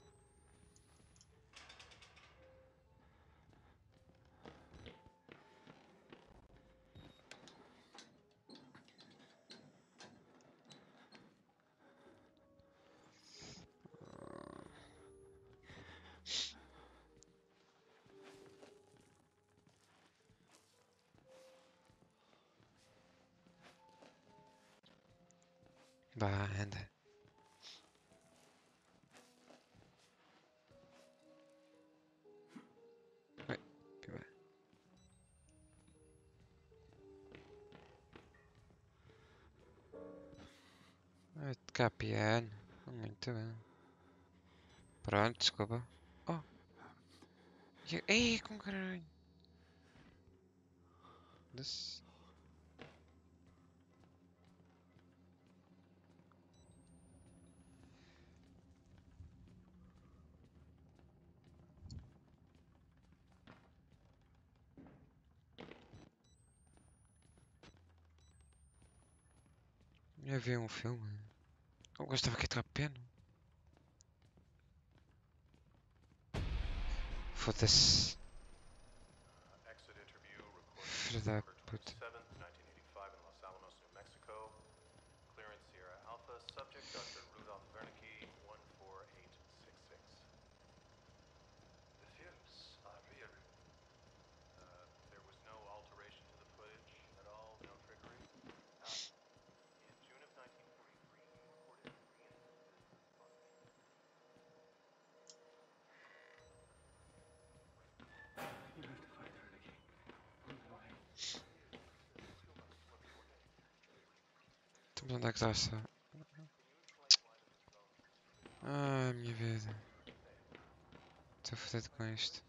Vá, anda. Oi, que vai. Vai tocar piano. Muito bem. Pronto, desculpa. Oh. Ei, com caralho. Desce. Eu vi um filme. Eu gostava que ia tocar piano. Foda-se. Exit interview recorded Filho da December puta. 27th, 1985 in Los Alamos, New Mexico. Clearance Sierra Alpha. Subject Dr. Rudolph Wernicke, 14866. The films are real. There was no alteration to the footage at all, no trickery? In June of 1943, he recorded 3 instances of spontaneous. You have to find her, Nikki. On my way. Então onde é que está essa? Estou fodido com isto.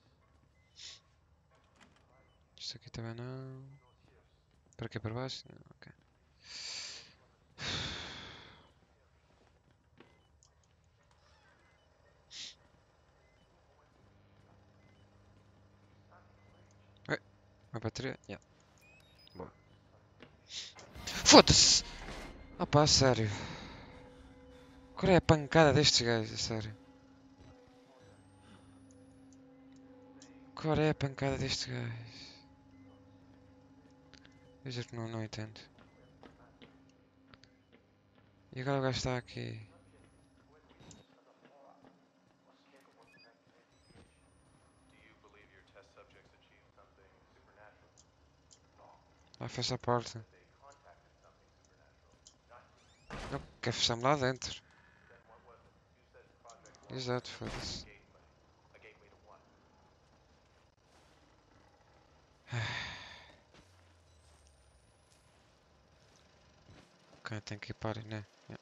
Isto aqui também não. Para aqui para baixo? Não, ok. Ui, uma bateria? Yeah. Boa. Foda-se! Opa, a sério. Qual é a pancada destes gajos, a sério? Qual é a pancada destes gajos? Eu juro que não entendo. E agora o gajo está aqui. Do you believe your test subjects achieved something supernatural? Vai fechar a porta. They contacted something supernatural. Não, quer fechar-me lá dentro. Then what was it? You said Project Exato, foda-se. Gateway. A gateway to what? Ok, tem que ir para, né? Yeah.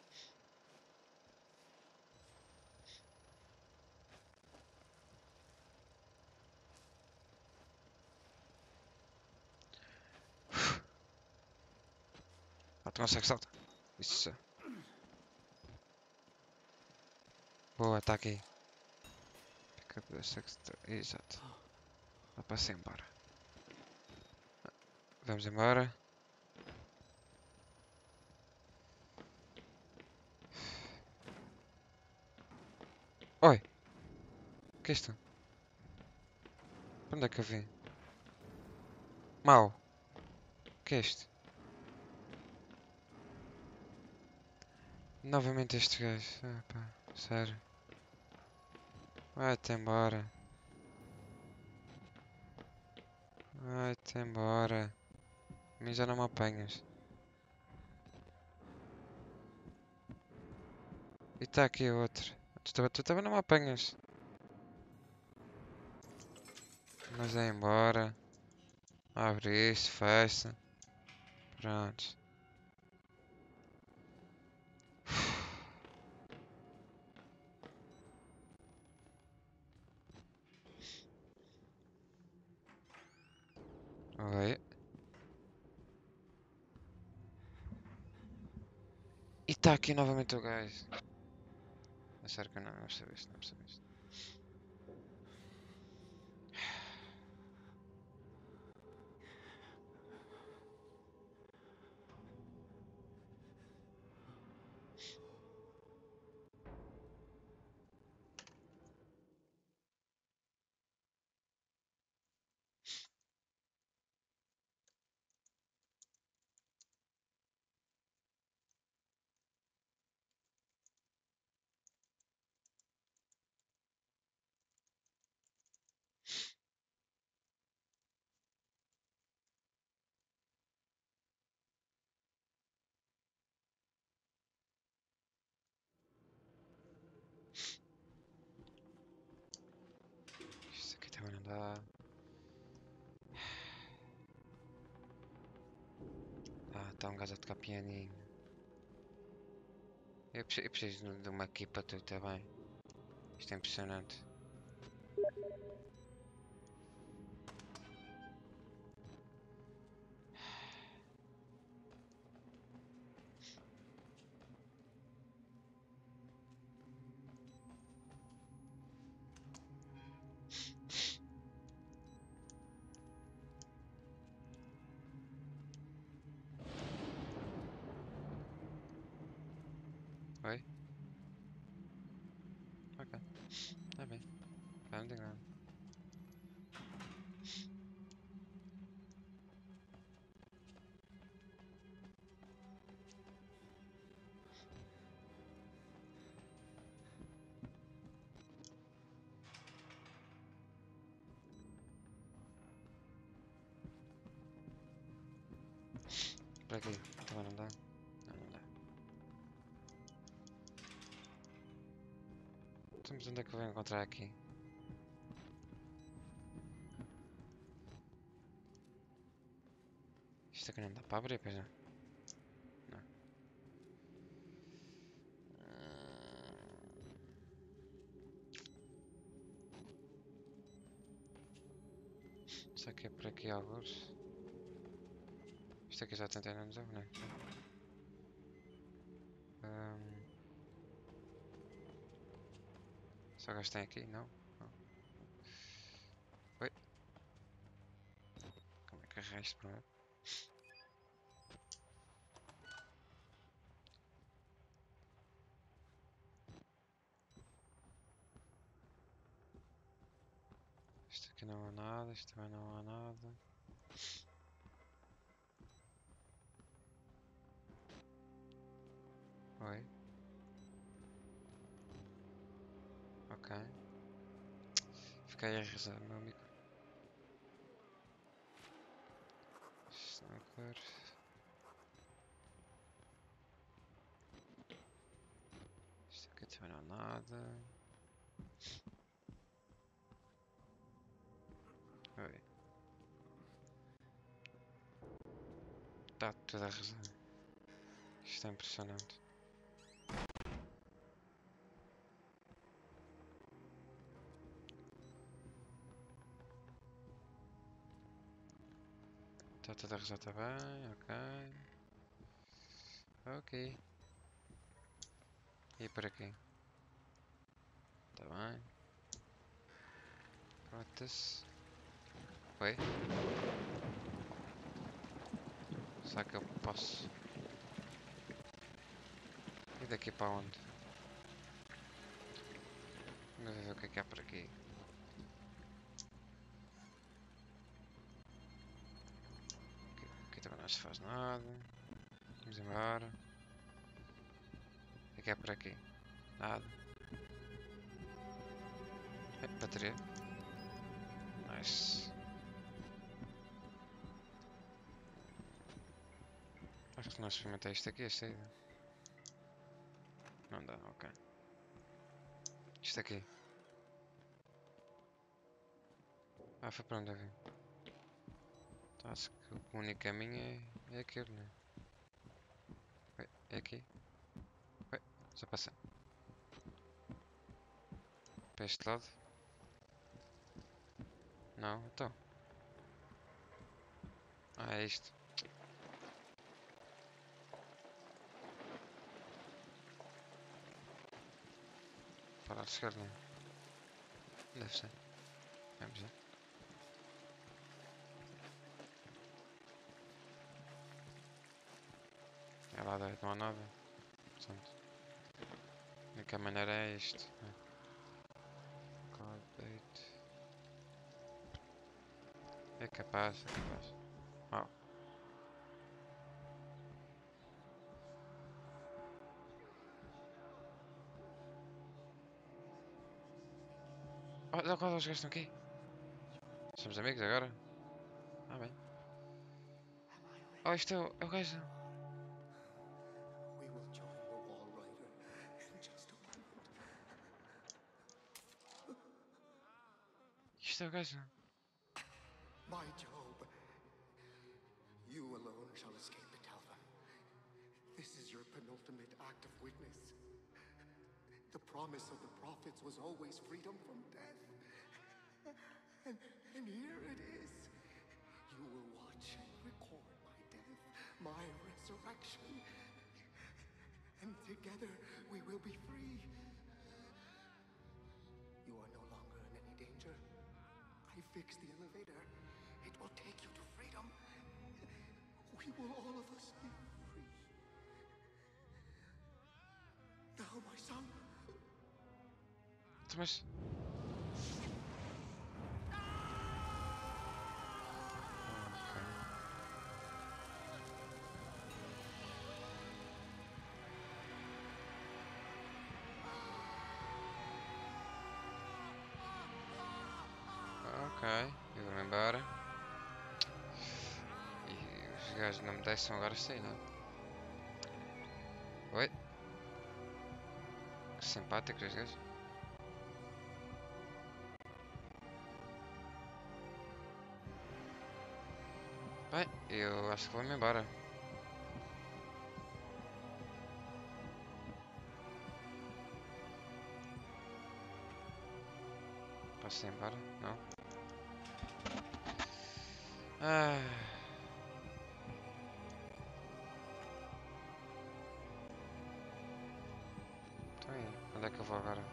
Ah, tu consegue saltar. Isso. Boa, está aqui. Pick up the sexta. Exato. Dá para se embora. Vamos embora. Oi! O que é isto? Para onde é que eu vim? Mau. O que é isto? Novamente este gajo. Ah, pá. Sério. Vai-te embora. Vai-te embora. A mim já não me apanhas. E está aqui outro. Tu também não me apanhas. Mas é embora. Abre isto, fecha. Pronto. Oi. E está aqui novamente o gajo. É sério que eu não percebo isto, não percebo isto. Isto aqui também não dá. Ah, está um gajo a tocar pianinho. Eu preciso de uma equipa tu também. Isto é impressionante. Oi? Ok. Está bem. Ah, não tem nada. Por aqui. Também não dá. Não, não dá. Então, mas onde é que eu vou encontrar aqui? Isto aqui não dá para abrir, pois não? Não. Será que é por aqui alguns? Isto aqui já tentei não dizer, não é? Só gajo tem aqui? Não? Não. Oi? Como é que arranjo isto primeiro? Isto aqui não há nada, isto também não há nada. Oi? Ok. Fiquei a rezar, meu amigo. Sniper. Isto aqui também não há nada. Oi. Está tudo a rezar. Isto é impressionante. Está tudo a rezar, está bem, ok. Ok. E por aqui? Está bem. Pronto-se. Oi? Será que eu posso? E daqui para onde? Vamos ver o que é que há por aqui. Aqui também não se faz nada. Vamos embora. O que é por aqui? Nada. Bateria. Nice. Acho que não experimentei isto aqui, a saída. Não dá, ok. Isto aqui. Ah, foi para onde eu vim. Então, acho que o único caminho é aquele, né? Ué, é aqui? Ué, já passei. Para este lado? Não, então. Ah, é isto. Para a chegar, né? Deve ser. Vamos ver. É lá dentro, não há nada. Portanto, a única maneira é isto. Carbate. É capaz, é capaz. Oh. Olha qual os gajos estão aqui. Somos amigos agora? Ah, bem. Oh, isto é o gajo. We will join the Wall Rider in just a moment. Isto é o gajo. My Job, you alone shall escape to tell them. This is your penultimate act of witness. The promise of the prophets was always freedom from death. And here it is. You will watch and record my death, my resurrection. And together we will be free. You are no longer in any danger. I fixed the elevator. It will take you to freedom. We will all of us be free. Now, my son. Mas. Ok, eu vou-me embora. E os gajos não me deixam agora sair, não? Oi? Que simpáticos os gajos. Bem, eu acho que vou-me embora. Posso ir embora? Não? Ah. Então aí, onde é que eu vou agora?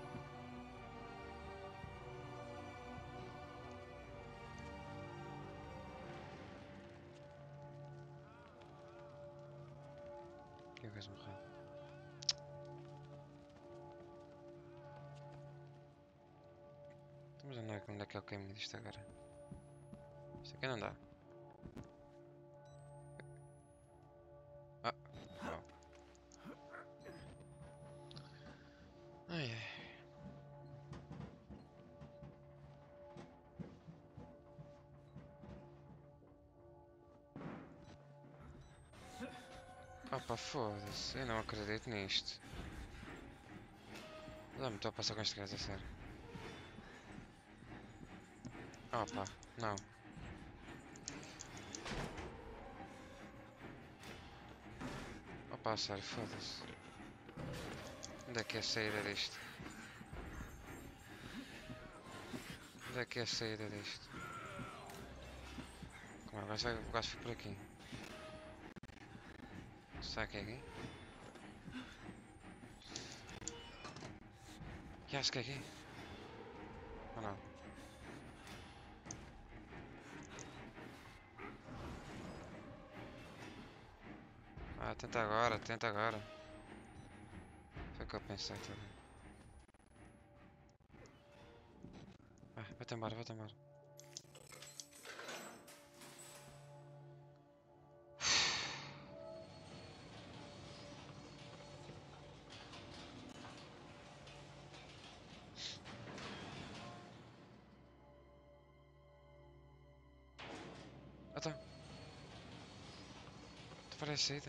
Que vais morrer? Mas onde é que é o caminho disto agora? Isto aqui não dá. Ah, não. Ai ai. Opa, foda-se, eu não acredito nisto. Dá-me, estou a passar com este gajo, a sério. Opa, não. Opa, a sério, foda-se. Onde é que é a saída disto? Onde é que é a saída disto? Como é? O gajo foi por aqui. Será que é aqui? Que acho que é aqui? Ou não? Ah, tenta agora, tenta agora. Foi o que eu pensei também. Vai-te embora, vai-te embora. Então. Tu parece saída.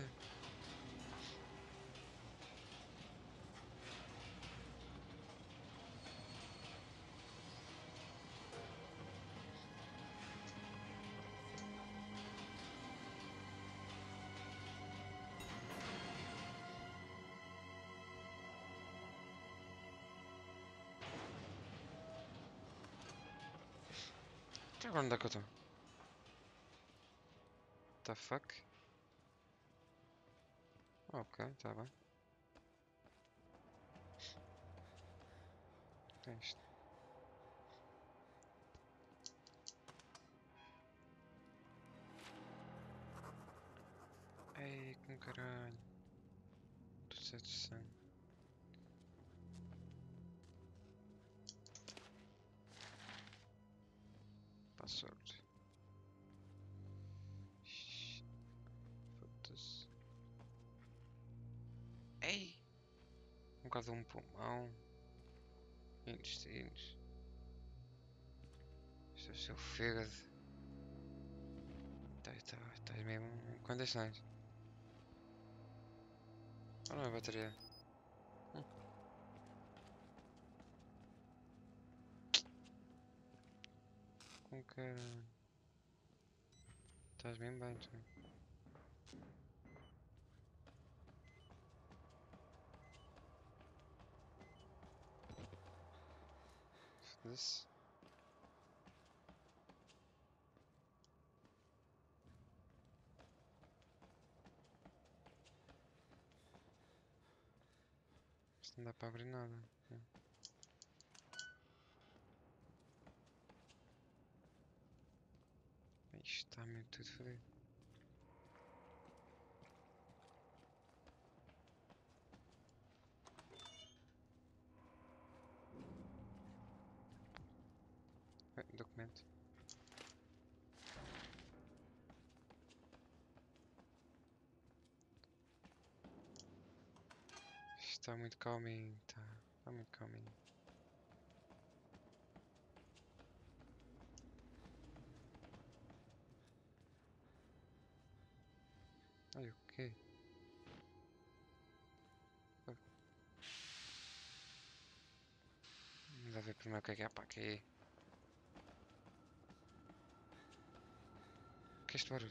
Então agora onde é que eu estou? The fuck? Ok, tá bem. É isto. Ei, com caralho. Tudo certo de sangue. Password. Foda-se. Ei! Um bocado de um pulmão. Intestinos. Isto é o seu fígado. Estás mesmo em condições. Ou não é bateria? Com caralho. Estás mesmo bem, tu. Foda-se. Isto não dá para abrir nada. Isto está mesmo tudo fodido. Documento. Isto está muito calminho, tá. Está muito calminho. Ai, o quê? Vamos lá ver primeiro o que é para aqui. O que é este barulho?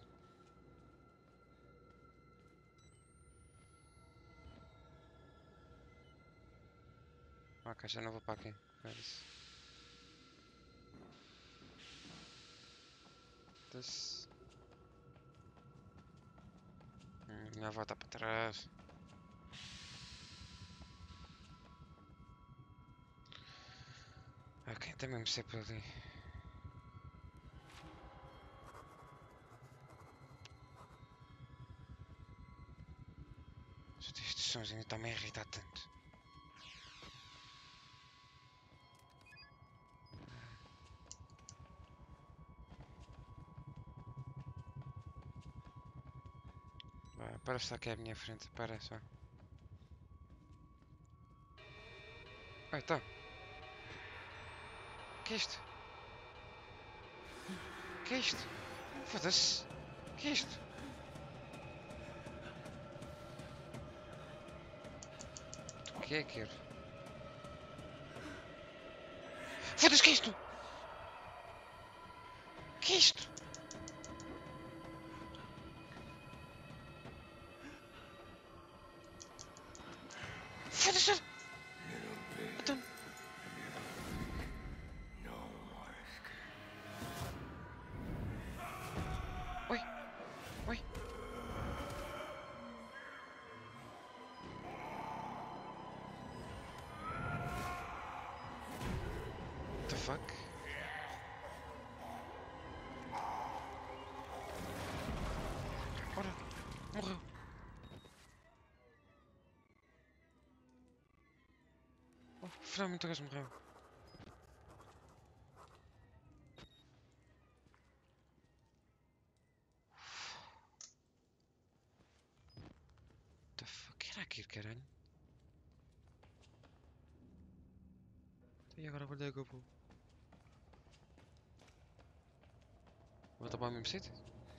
Ok, já não vou para aqui. Foda-se. Minha avó tá pra trás. Ok, tem mesmo ser por ali. Estes sons ainda estão-me a irritar tanto. Vai, parece só que é a minha frente, parece só. Ah, então. Que é isto? Que é isto? Foda-se. Que é isto? O que é, quero? Foda-se, que é isto? Que é isto? Foda-se! Então. Oi, oi. What the fuck? Ora, morreu. Oh, finalmente o gajo morreu. What the fuck era aquilo, caralho? E agora onde é que eu vou? Voltar para o mesmo sítio?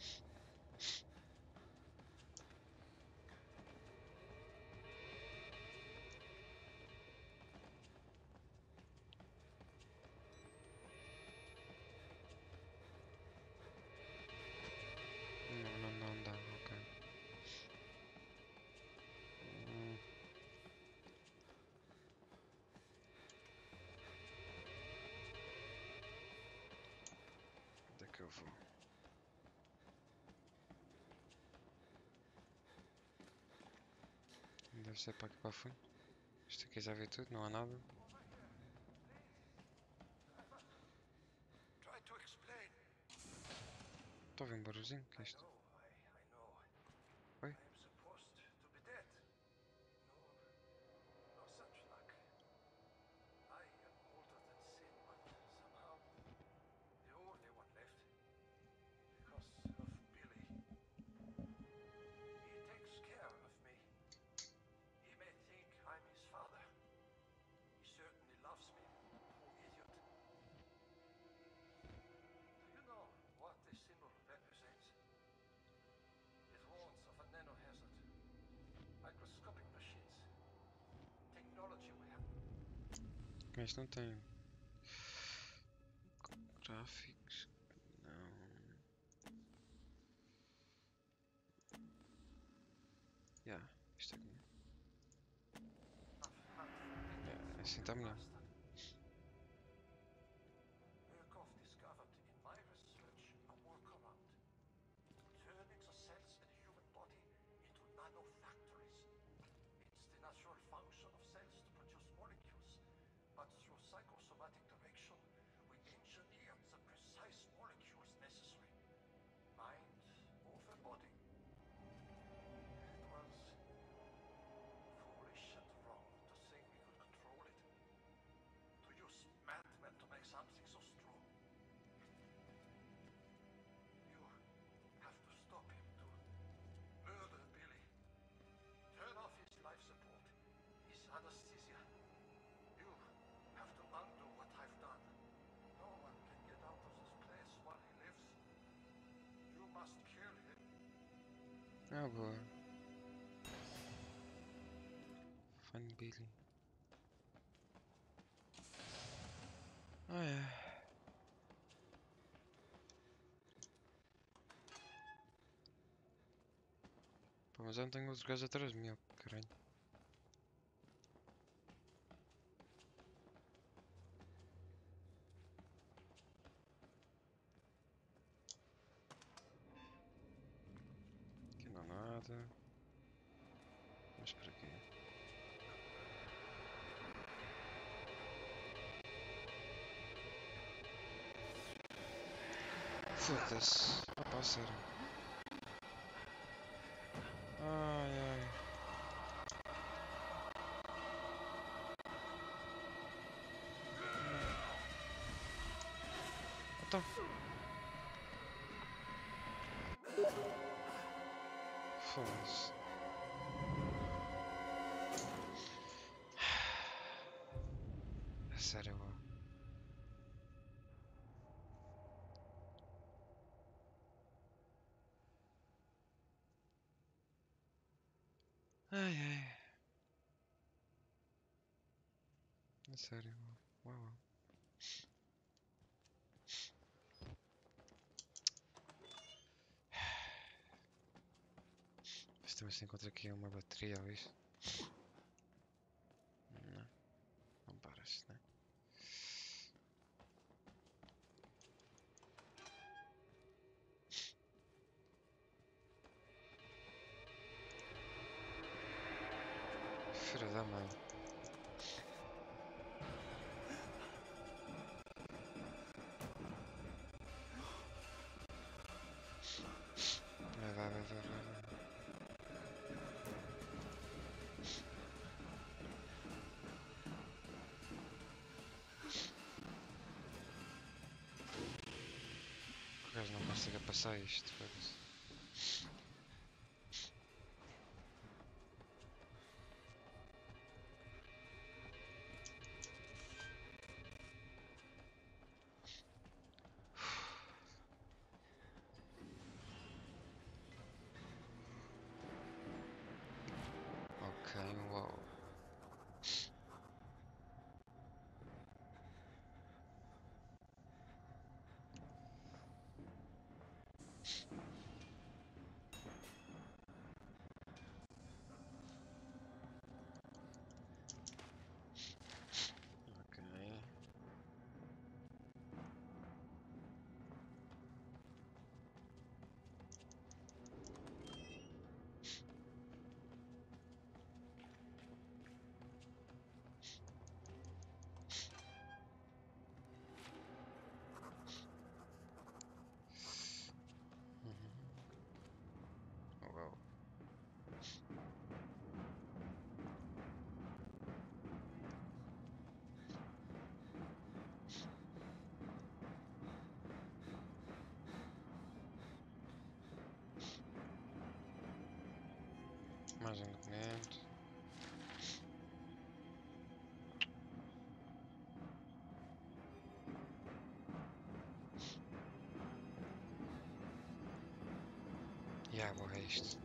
Não dá, ok. Hum, onde é que eu vou? Deve ser para aqui para o fundo. Isto aqui já vi tudo, não há nada. Try to explain. Estou a ouvir um barulhinho, que é I isto? know, I know. Oi? I am supposed to be dead. No, no such luck. I am older than sin, but somehow the only one left. Because of Billy. He takes care of me. He may think I'm his father. He certainly loves me, poor idiot. Do you know what this symbol represents? It warns of a nanohazard. Microscopic machines. Technology we have. Isto não tem gráficos. Não. Yeah, isto aqui. É, assim está melhor. Murkoff discovered in my research a workaround. Turning the cells in the human body into nanofactories. It's the natural function of cells to produce molecules, but through psychosomatic direction, we engineered the precise molecules necessary. Mind over body. It was foolish and wrong to think we could control it. To use madmen to make something so strong. You have to stop him to murder Billy. Turn off his life support, his anesthesia. You have to undo what I've done. No one can get out of this place while he lives. You must kill him. Ah, boa. Fun Billy. Ah, é. Pô, mas eu não tenho outros gajos atrás de mim, oh, caralho. Aqui não há nada. Foda-se. Ah pá, sério. Ai ai. Então. Foda-se. É sério, ó. Ai ai. É sério, ó. Uau. Mas também se encontra aqui uma bateria ou isso? Não, não parece, né? Filha da mãe. Vai. O gajo não consiga passar isto, foda-se. Ok, uau. Ok. Uau. Mais um documento. E a água é isto.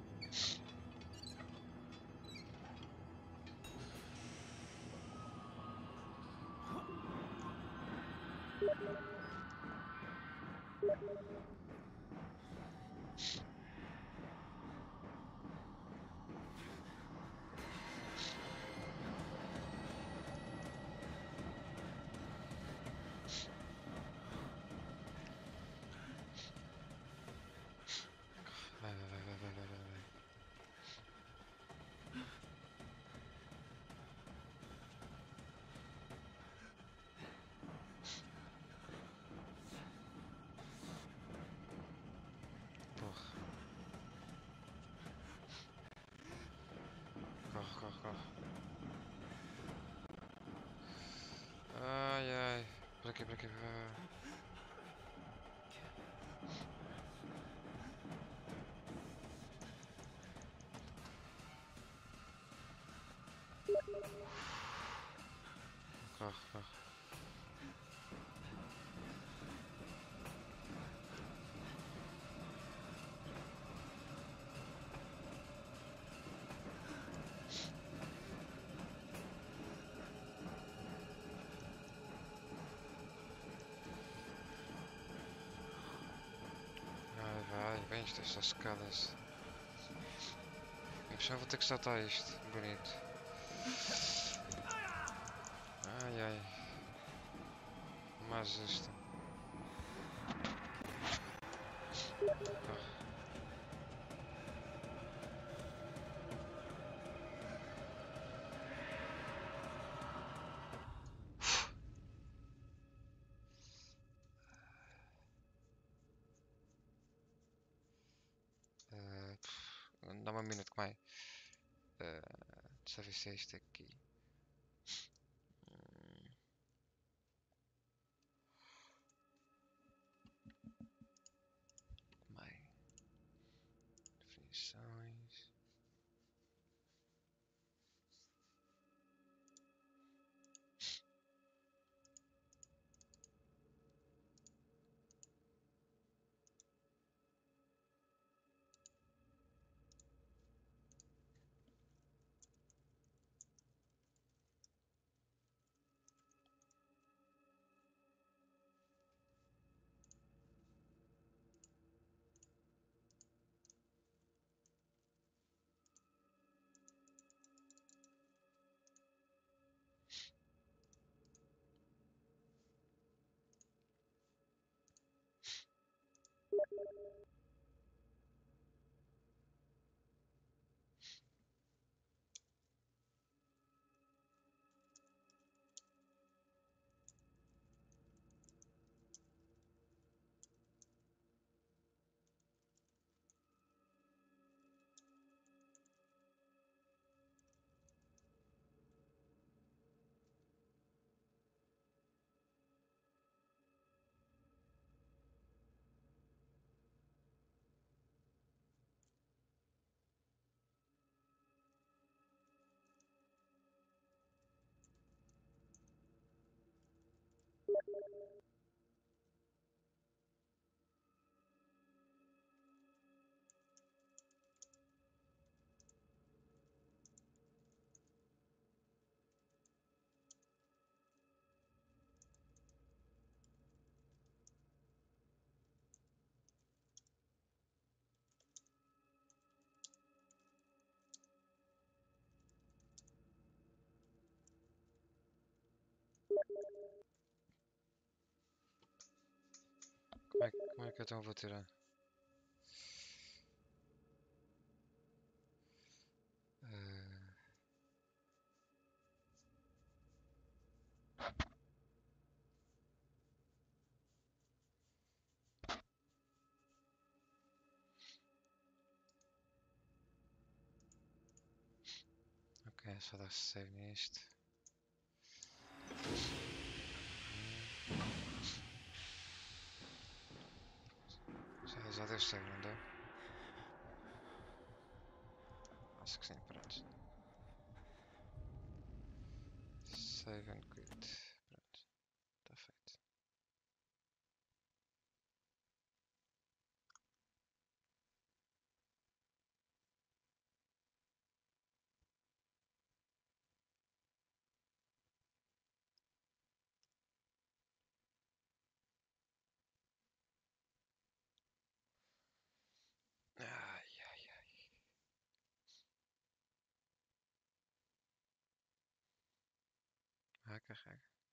Vai. Porra. Corre. Ai. Por aqui, vai. Corre. Vai. Bem, isto é só escadas. Eu já vou ter que saltar isto. Bonito. Ai. Mais isto. Corre. dá-me um minuto, como é? Deixa eu ver se é isto aqui. Hum, Como é? Definições. Como é que eu então vou tirar? Eh, ok, só dar save nisto. Já deu save, não deu? Acho que sim, pronto. Save and quit. Pronto, está feito. Ai, ai, ai. Ah, carrega.